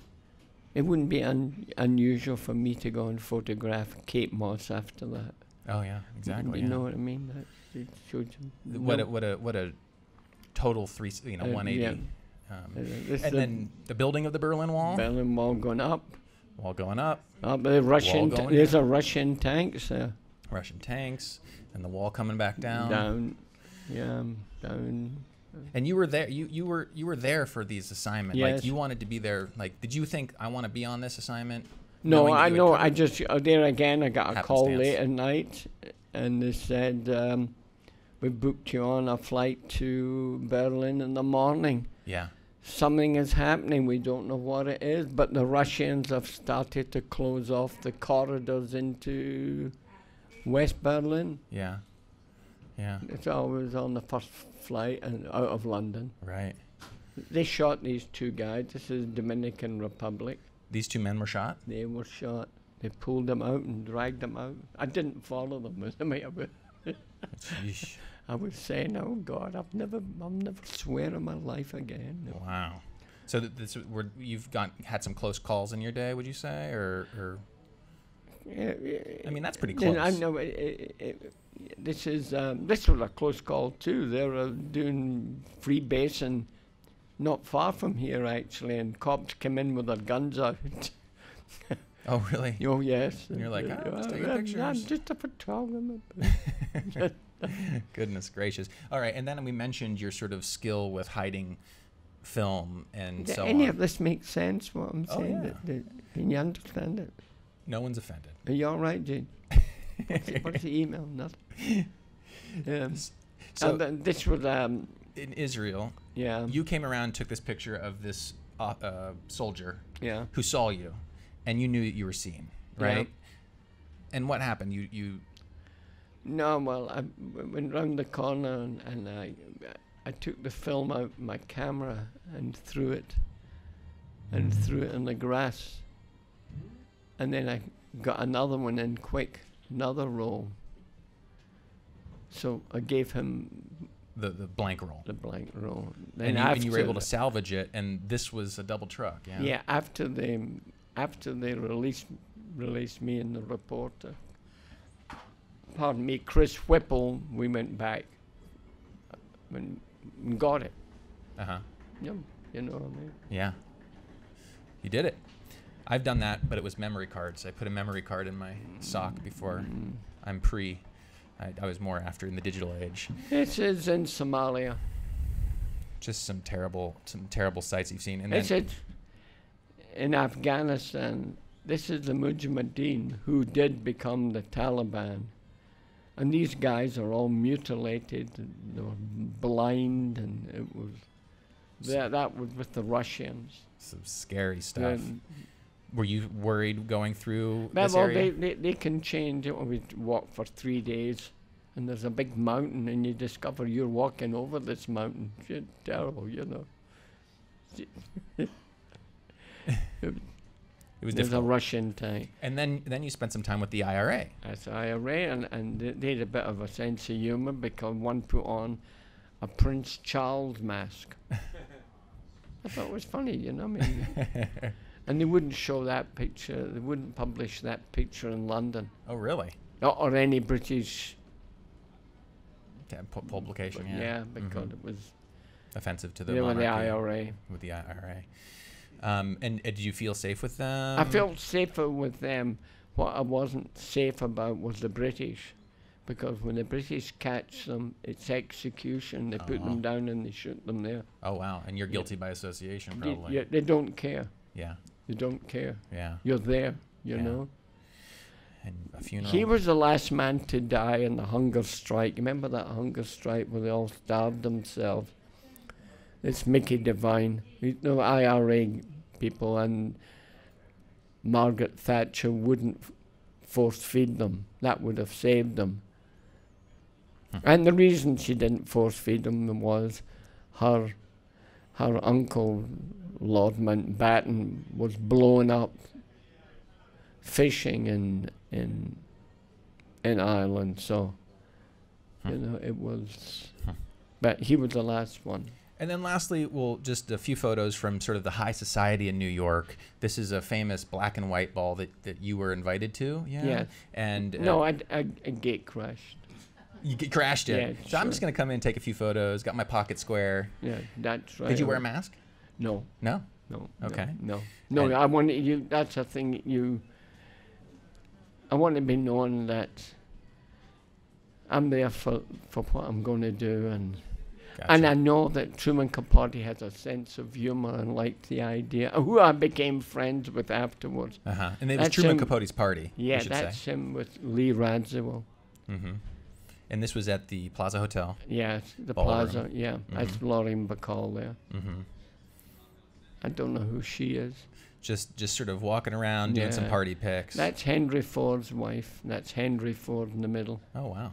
it wouldn't be un- unusual for me to go and photograph Kate Moss after that. Oh yeah, exactly. You yeah. know what I mean? That it shows you- What no, a, what a what a total three you know Uh, one eighty. yeah. Um, uh, this and the then the building of the Berlin Wall, Berlin Wall going up. wall going up, Up the Russian. going T- there's down. a Russian tanks there. Russian tanks, and the wall coming back down. Down. Yeah. Down. And you were there. You you were you were there for these assignments. Like Yes. you wanted to be there. Like, did you think I want to be on this assignment? No, knowing that I you would know. cover- I just uh, there again. I got a call Happenstance. late at night, and they said um, we booked you on a flight to Berlin in the morning. Yeah. Something is happening. We don't know what it is, but the Russians have started to close off the corridors into West Berlin. Yeah. Yeah. It's always on the first flight and out of London. Right. They shot these two guys. This is Dominican Republic. These two men were shot. They were shot. They pulled them out and dragged them out. I didn't follow them. I mean, I was, Yeesh. I was saying, "Oh God, I've never, I'll never swear in my life again." Wow. So th- this were you've got had some close calls in your day, would you say, or or Yeah, I mean that's pretty Then close. I know it, it, it, this is um, this was a close call too. They were doing free basing not far from here actually, and cops came in with their guns out. Oh really? Oh yes. And you're like, Uh, "Oh, just taking I'm- pictures." I'm just a photographer. Goodness gracious. All right, and then we mentioned your sort of skill with hiding film and Does so any on. of this make sense? What I'm Oh, saying? yeah. That- that- can you understand it? No one's offended. Are you all right, Jane? what's, the, what's the email? Nothing. Um, So and then this was um, in Israel, yeah, you came around and took this picture of this uh, uh, soldier yeah. who saw you, and you knew that you were seen, Yeah. right? And what happened? You you No, well, I w- went round the corner and, and I, I took the film out my camera and threw it, and threw it in the grass, and then I got another one in quick, another roll. So I gave him the the blank roll, the blank roll. and you, and you were after able to the- salvage it, and this was a double truck. Yeah. Yeah, after they after they released released me and the reporter, pardon me, Chris Whipple, we went back and and got it. Uh huh. Yeah, you know what I mean. Yeah. You did it. I've done that, but it was memory cards. I put a memory card in my sock before Mm. I'm pre I, I was more after in the digital age. This is in Somalia. Just some terrible, some terrible sights you've seen. And This then, is in Afghanistan. This is the Mujahideen who did become the Taliban. And these guys are all mutilated, and they were blind, and it was, that, that was with the Russians. some scary stuff. Then- Were you worried going through Well, this well, area? they, they, they can change it. We walk for three days, and there's a big mountain, and you discover you're walking over this mountain. It's terrible, you know. It was There's a difficult. Russian tank. And then, then you spent some time with the I R A. That's I R A, and, and they, they had a bit of a sense of humour because one put on a Prince Charles mask. I thought it was funny, you know. I mean, and they wouldn't show that picture. They wouldn't publish that picture in London Oh, really? or, or any British. Yeah, pu- publication. Yeah, Yeah, because Mhm. it was offensive to the they were the monarchy I R A. with the I R A. Um, and uh, did you feel safe with them? I felt safer with them. What I wasn't safe about was the British, because when the British catch them, it's execution. They put Oh. them down and they shoot them there. Oh, wow. And you're guilty by association, They, probably. yeah, they don't care. Yeah, They don't care. yeah. You're there, you Yeah. know. And a funeral. He was the last man to die in the hunger strike. Remember that hunger strike where they all starved themselves? It's Mickey Devine. You know, I R A people, and Margaret Thatcher wouldn't f- force feed them. That would have saved them. Hmm. And the reason she didn't force feed them was her her uncle, Lord Mountbatten, was blown up fishing in in in Ireland. So, you know, it was. Hmm. But he was the last one. And then lastly, well, just a few photos from sort of the high society in New York. This is a famous black and white ball that, that you were invited to. Yeah. Yeah. And uh, No, I, I, I gate crashed. you g- crashed it. Yeah, so I'm just sure. going to come in and take a few photos. Got my pocket square. Yeah, that's right. Did you wear a mask? No, No. no. Okay. No, no. And- no I want you. That's a thing you. I want to be known that I'm there for for what I'm going to do, and Gotcha. and I know that Truman Capote has a sense of humor and liked the idea. Who I became friends with afterwards. Uh-huh. And it was That's Truman him- Capote's party. we Yeah, should that's say. him with Lee Radziwill. Mm-hmm. And this was at the Plaza Hotel. Yeah, the Ballroom. plaza. Yeah, that's Mhm. Lauren Bacall there. Mm-hmm. I don't know who she is. Just just sort of walking around, doing some Yeah. party pics. That's Henry Ford's wife. That's Henry Ford in the middle. Oh, wow.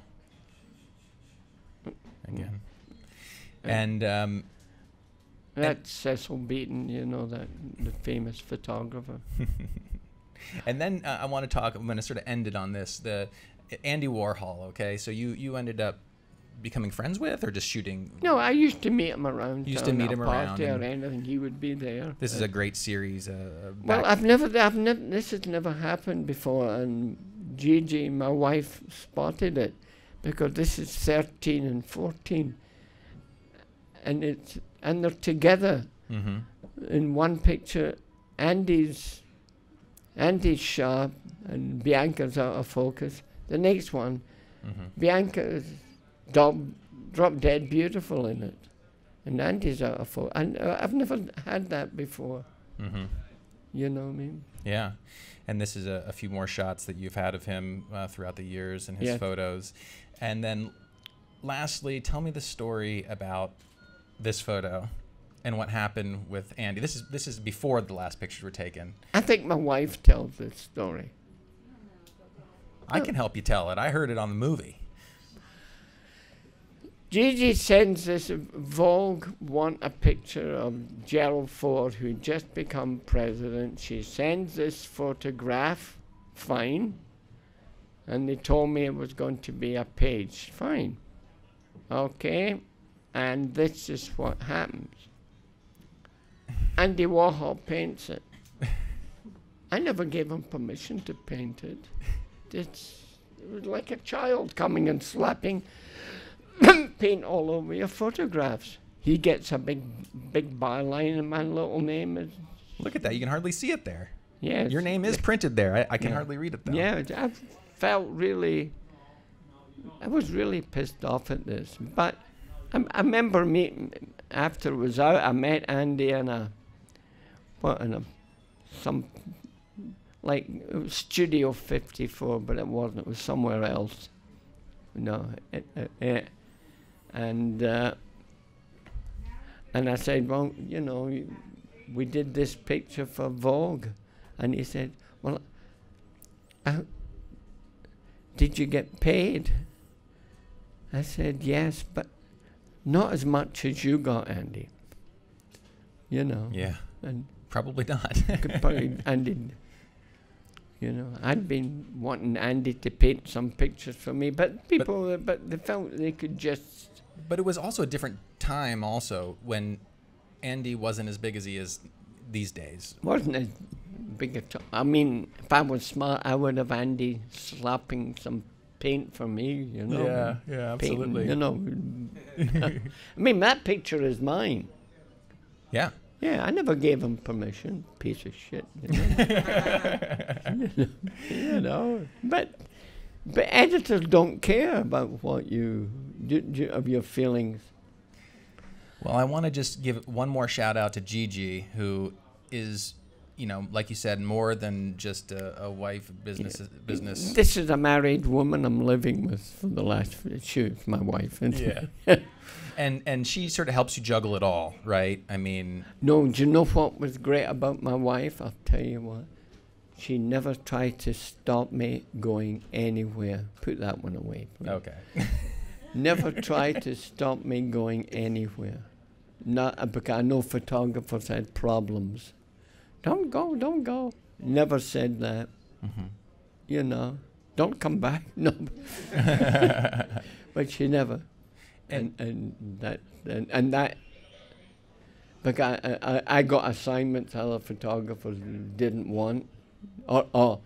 Again. Uh, And um, That's Cecil Beaton, you know, that the famous photographer. and then uh, I want to talk. I'm going to sort of end it on this. The Andy Warhol. Okay, so you you ended up becoming friends with, or just shooting? No, I used to meet him around. You used town to meet at a him around party or and- anything. He would be there. This is Uh, a great series. Uh, Well, back- I've never, I've never, this has never happened before, and Gigi, my wife, spotted it, because this is thirteen and fourteen, and it's, and they're together Mhm. in one picture. Andy's, Andy's sharp, and Bianca's out of focus. The next one, Mhm. Bianca's drop, drop dead beautiful in it, and Andy's out of focus. And uh, I've never had that before. Mhm. You know what I mean? Yeah, and this is a, a few more shots that you've had of him uh, throughout the years and his Yeah. photos. And then, lastly, tell me the story about this photo and what happened with Andy. This is this is before the last pictures were taken. I think my wife tells this story. I can help you tell it. I heard it on the movie. Gigi sends this Vogue want a picture of Gerald Ford, who just become president. She sends this photograph, fine, and they told me it was going to be a page, fine. Okay, and this is what happens. Andy Warhol paints it. I never gave him permission to paint it. It's, it was like a child coming and slapping paint all over your photographs. He gets a big, big byline, and my little name is. Look at that. You can hardly see it there. Yeah. Your name is printed there. I, I can Yeah. hardly read it, though. Yeah, I felt really I was really pissed off at this. But I, I remember meeting, after it was out, I met Andy in a, what, in a, some, like, it was Studio fifty-four, but it wasn't, it was somewhere else. No, it, it, it, and, uh, and I said, well, you know, we did this picture for Vogue. And he said, well, uh, did you get paid? I said, yes, but not as much as you got, Andy. You know. Yeah. And probably not. could probably, Andy, you know, I'd been wanting Andy to paint some pictures for me, but people, but, uh, but they felt they could just. But it was also a different time, also, when Andy wasn't as big as he is these days. Wasn't as big a t- I mean, if I was smart, I would have Andy slapping some paint for me, you know. Yeah, yeah, absolutely. Painting, you know. I mean, that picture is mine. Yeah. Yeah, I never gave him permission. Piece of shit. You know. you, know you know. But but editors don't care about what you do, do of your feelings. Well, I want to just give one more shout out to Gigi, who is, you know, like you said, more than just a, a wife, business, yeah. business. This is a married woman I'm living with for the last. She's my wife. Yeah. and and she sort of helps you juggle it all, right? I mean. No, do you know what was great about my wife? I'll tell you what. She never tried to stop me going anywhere. Put that one away, please. Okay. Never tried to stop me going anywhere. Not uh, because I know photographers had problems. Don't go, don't go. Never said that. Mm-hmm. You know, don't come back. No. But she never. And and, and that and, and that. Because I, I I got assignments other photographers didn't want, or or.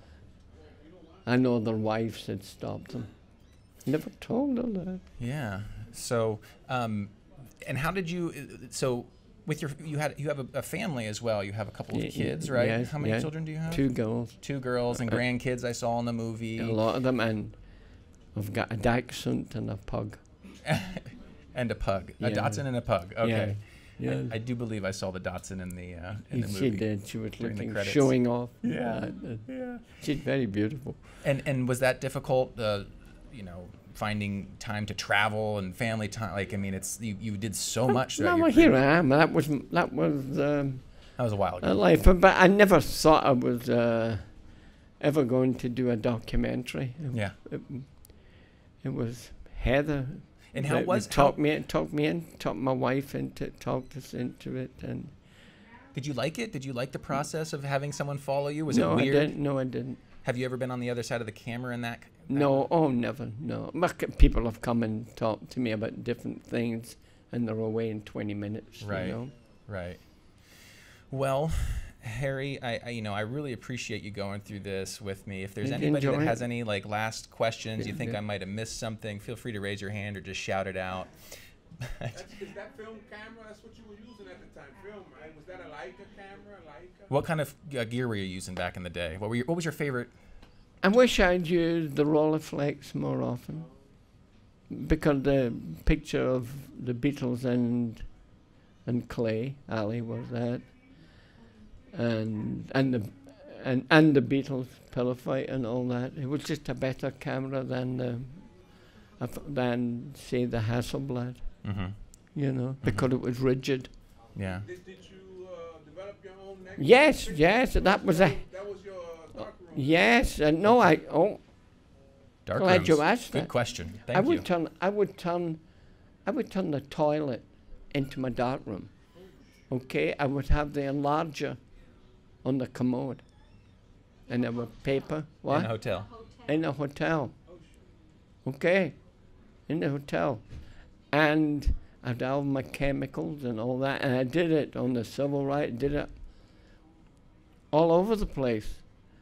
I know their wives had stopped them. Never told her that. Yeah. So, um, and how did you? So, with your you had you have a, a family as well. You have a couple of Y- kids, right? yes, How many yeah. children do you have? Two girls. Two girls and Uh, grandkids. I saw in the movie. A lot of them, and I've got a dachshund and a pug. And a pug. Yeah. A Dachshund and a pug. Okay. Yeah. Yeah. I, I do believe I saw the Dachshund in the uh, in the She movie. did. She was during the looking, credits. showing off. Yeah. Uh, uh, Yeah. She's very beautiful. And and was that difficult? Uh, you know, finding time to travel and family time. Like, I mean, it's you, you did so much. No, throughout well, your here career. I am. That was m- that was um, That was a while a ago. life, but I never thought I was uh, ever going to do a documentary. It, Yeah. It, it was Heather. And how that was talked how, me talked me in, talked my wife into it, talked us into it, and Did you like it? Did you like the process of having someone follow you? Was no, it weird? I didn't. No, I didn't. Have you ever been on the other side of the camera in that? that No, oh, never. No, My c- people have come and talked to me about different things, and they're away in twenty minutes. Right. You know? Right. Well, Harry, I, I you know I really appreciate you going through this with me. If there's Did you anybody that enjoy has it? any like last questions, you Yeah, think yeah. I might have missed something, feel free to raise your hand or just shout it out. That's, is that film camera? That's what you were using at the time. Film, right? Was that a Leica camera? Leica? What kind of uh, gear were you using back in the day? What were your, what was your favorite? I wish I'd used the Rolleiflex more often, because the picture of the Beatles and and Clay Ali was that, and and the and and the Beatles pillow fight and all that. It was just a better camera than the uh, than say the Hasselblad, Mm-hmm. you know, because it was rigid. Yeah. Did, did you uh, develop your own next Yes, picture? yes, that was a That was your dark room. yes, and no, I oh. Dark Glad you rooms. asked Good that. question. Thank I would you. turn I would turn I would turn the toilet into my dark room. Okay, I would have the enlarger on the commode, and there were paper. In What a hotel. in a hotel? Okay, in the hotel, and I'd have all my chemicals and all that, and I did it on the civil right. Did it all over the place.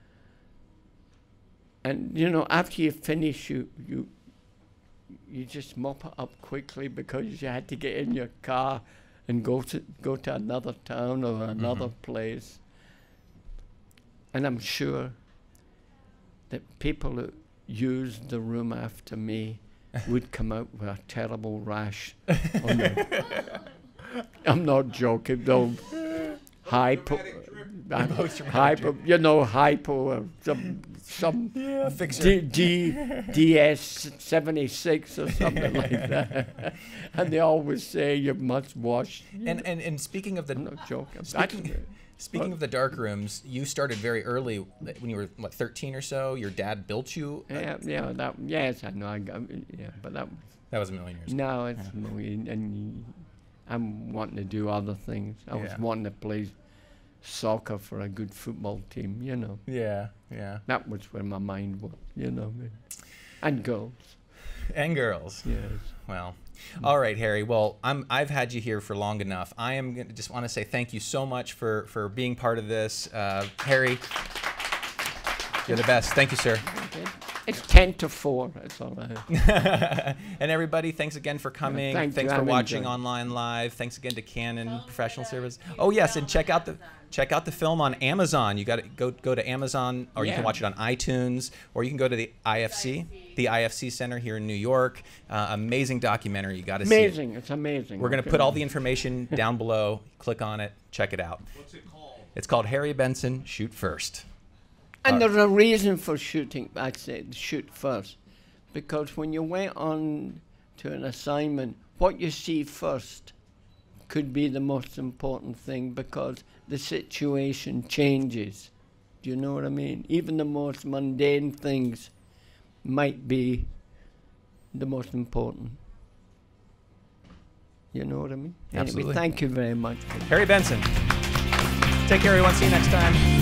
And you know, after you finish, you you you just mop it up quickly because you had to get in your car and go to go to another town or another Mhm. place. And I'm sure that people who used the room after me would come out with a terrible rash. On the I'm not joking, though. Hypo, uh, hypo, you know, hypo, or some, some Yeah, fixer. D, D, D S seventy-six or something like that. And they always say you must wash. And, and and speaking of the I'm not joking. Speaking, speaking of the dark rooms, you started very early when you were what thirteen or so. Your dad built you. A, Yeah, yeah, that, yes, I know. I got, yeah, but that. that was a million years ago. No, it's no, and I'm wanting to do other things. I was Yeah. wanting to play soccer for a good football team, you know. Yeah, yeah. That was where my mind was, you know. And girls, And girls. yes. Well, all right, Harry. Well, I'm I've had you here for long enough. I am gonna just want to say thank you so much for for being part of this, uh, Harry. You're the best. Thank you, sir. Okay. It's ten to four. That's all right. And everybody, thanks again for coming. thank thanks you. for I've watching enjoyed it. online live. Thanks again to Canon Professional Service. Oh yes, and check out the check out the film on Amazon. You got to go go to Amazon, or you can Yeah. watch it on iTunes, or you can go to the I F C, the I F C Center here in New York. Uh, amazing documentary. You got to see it. Amazing. It's amazing. We're going to Okay. put all the information down below. Click on it. Check it out. What's it called? It's called Harry Benson, Shoot First. And Uh, there's a reason for shooting. I said shoot first, because when you went on to an assignment, what you see first could be the most important thing, because the situation changes. Do you know what I mean? Even the most mundane things might be the most important. You know what I mean? Absolutely. Anyway, thank you very much. Harry Benson. Take care, everyone. See you next time.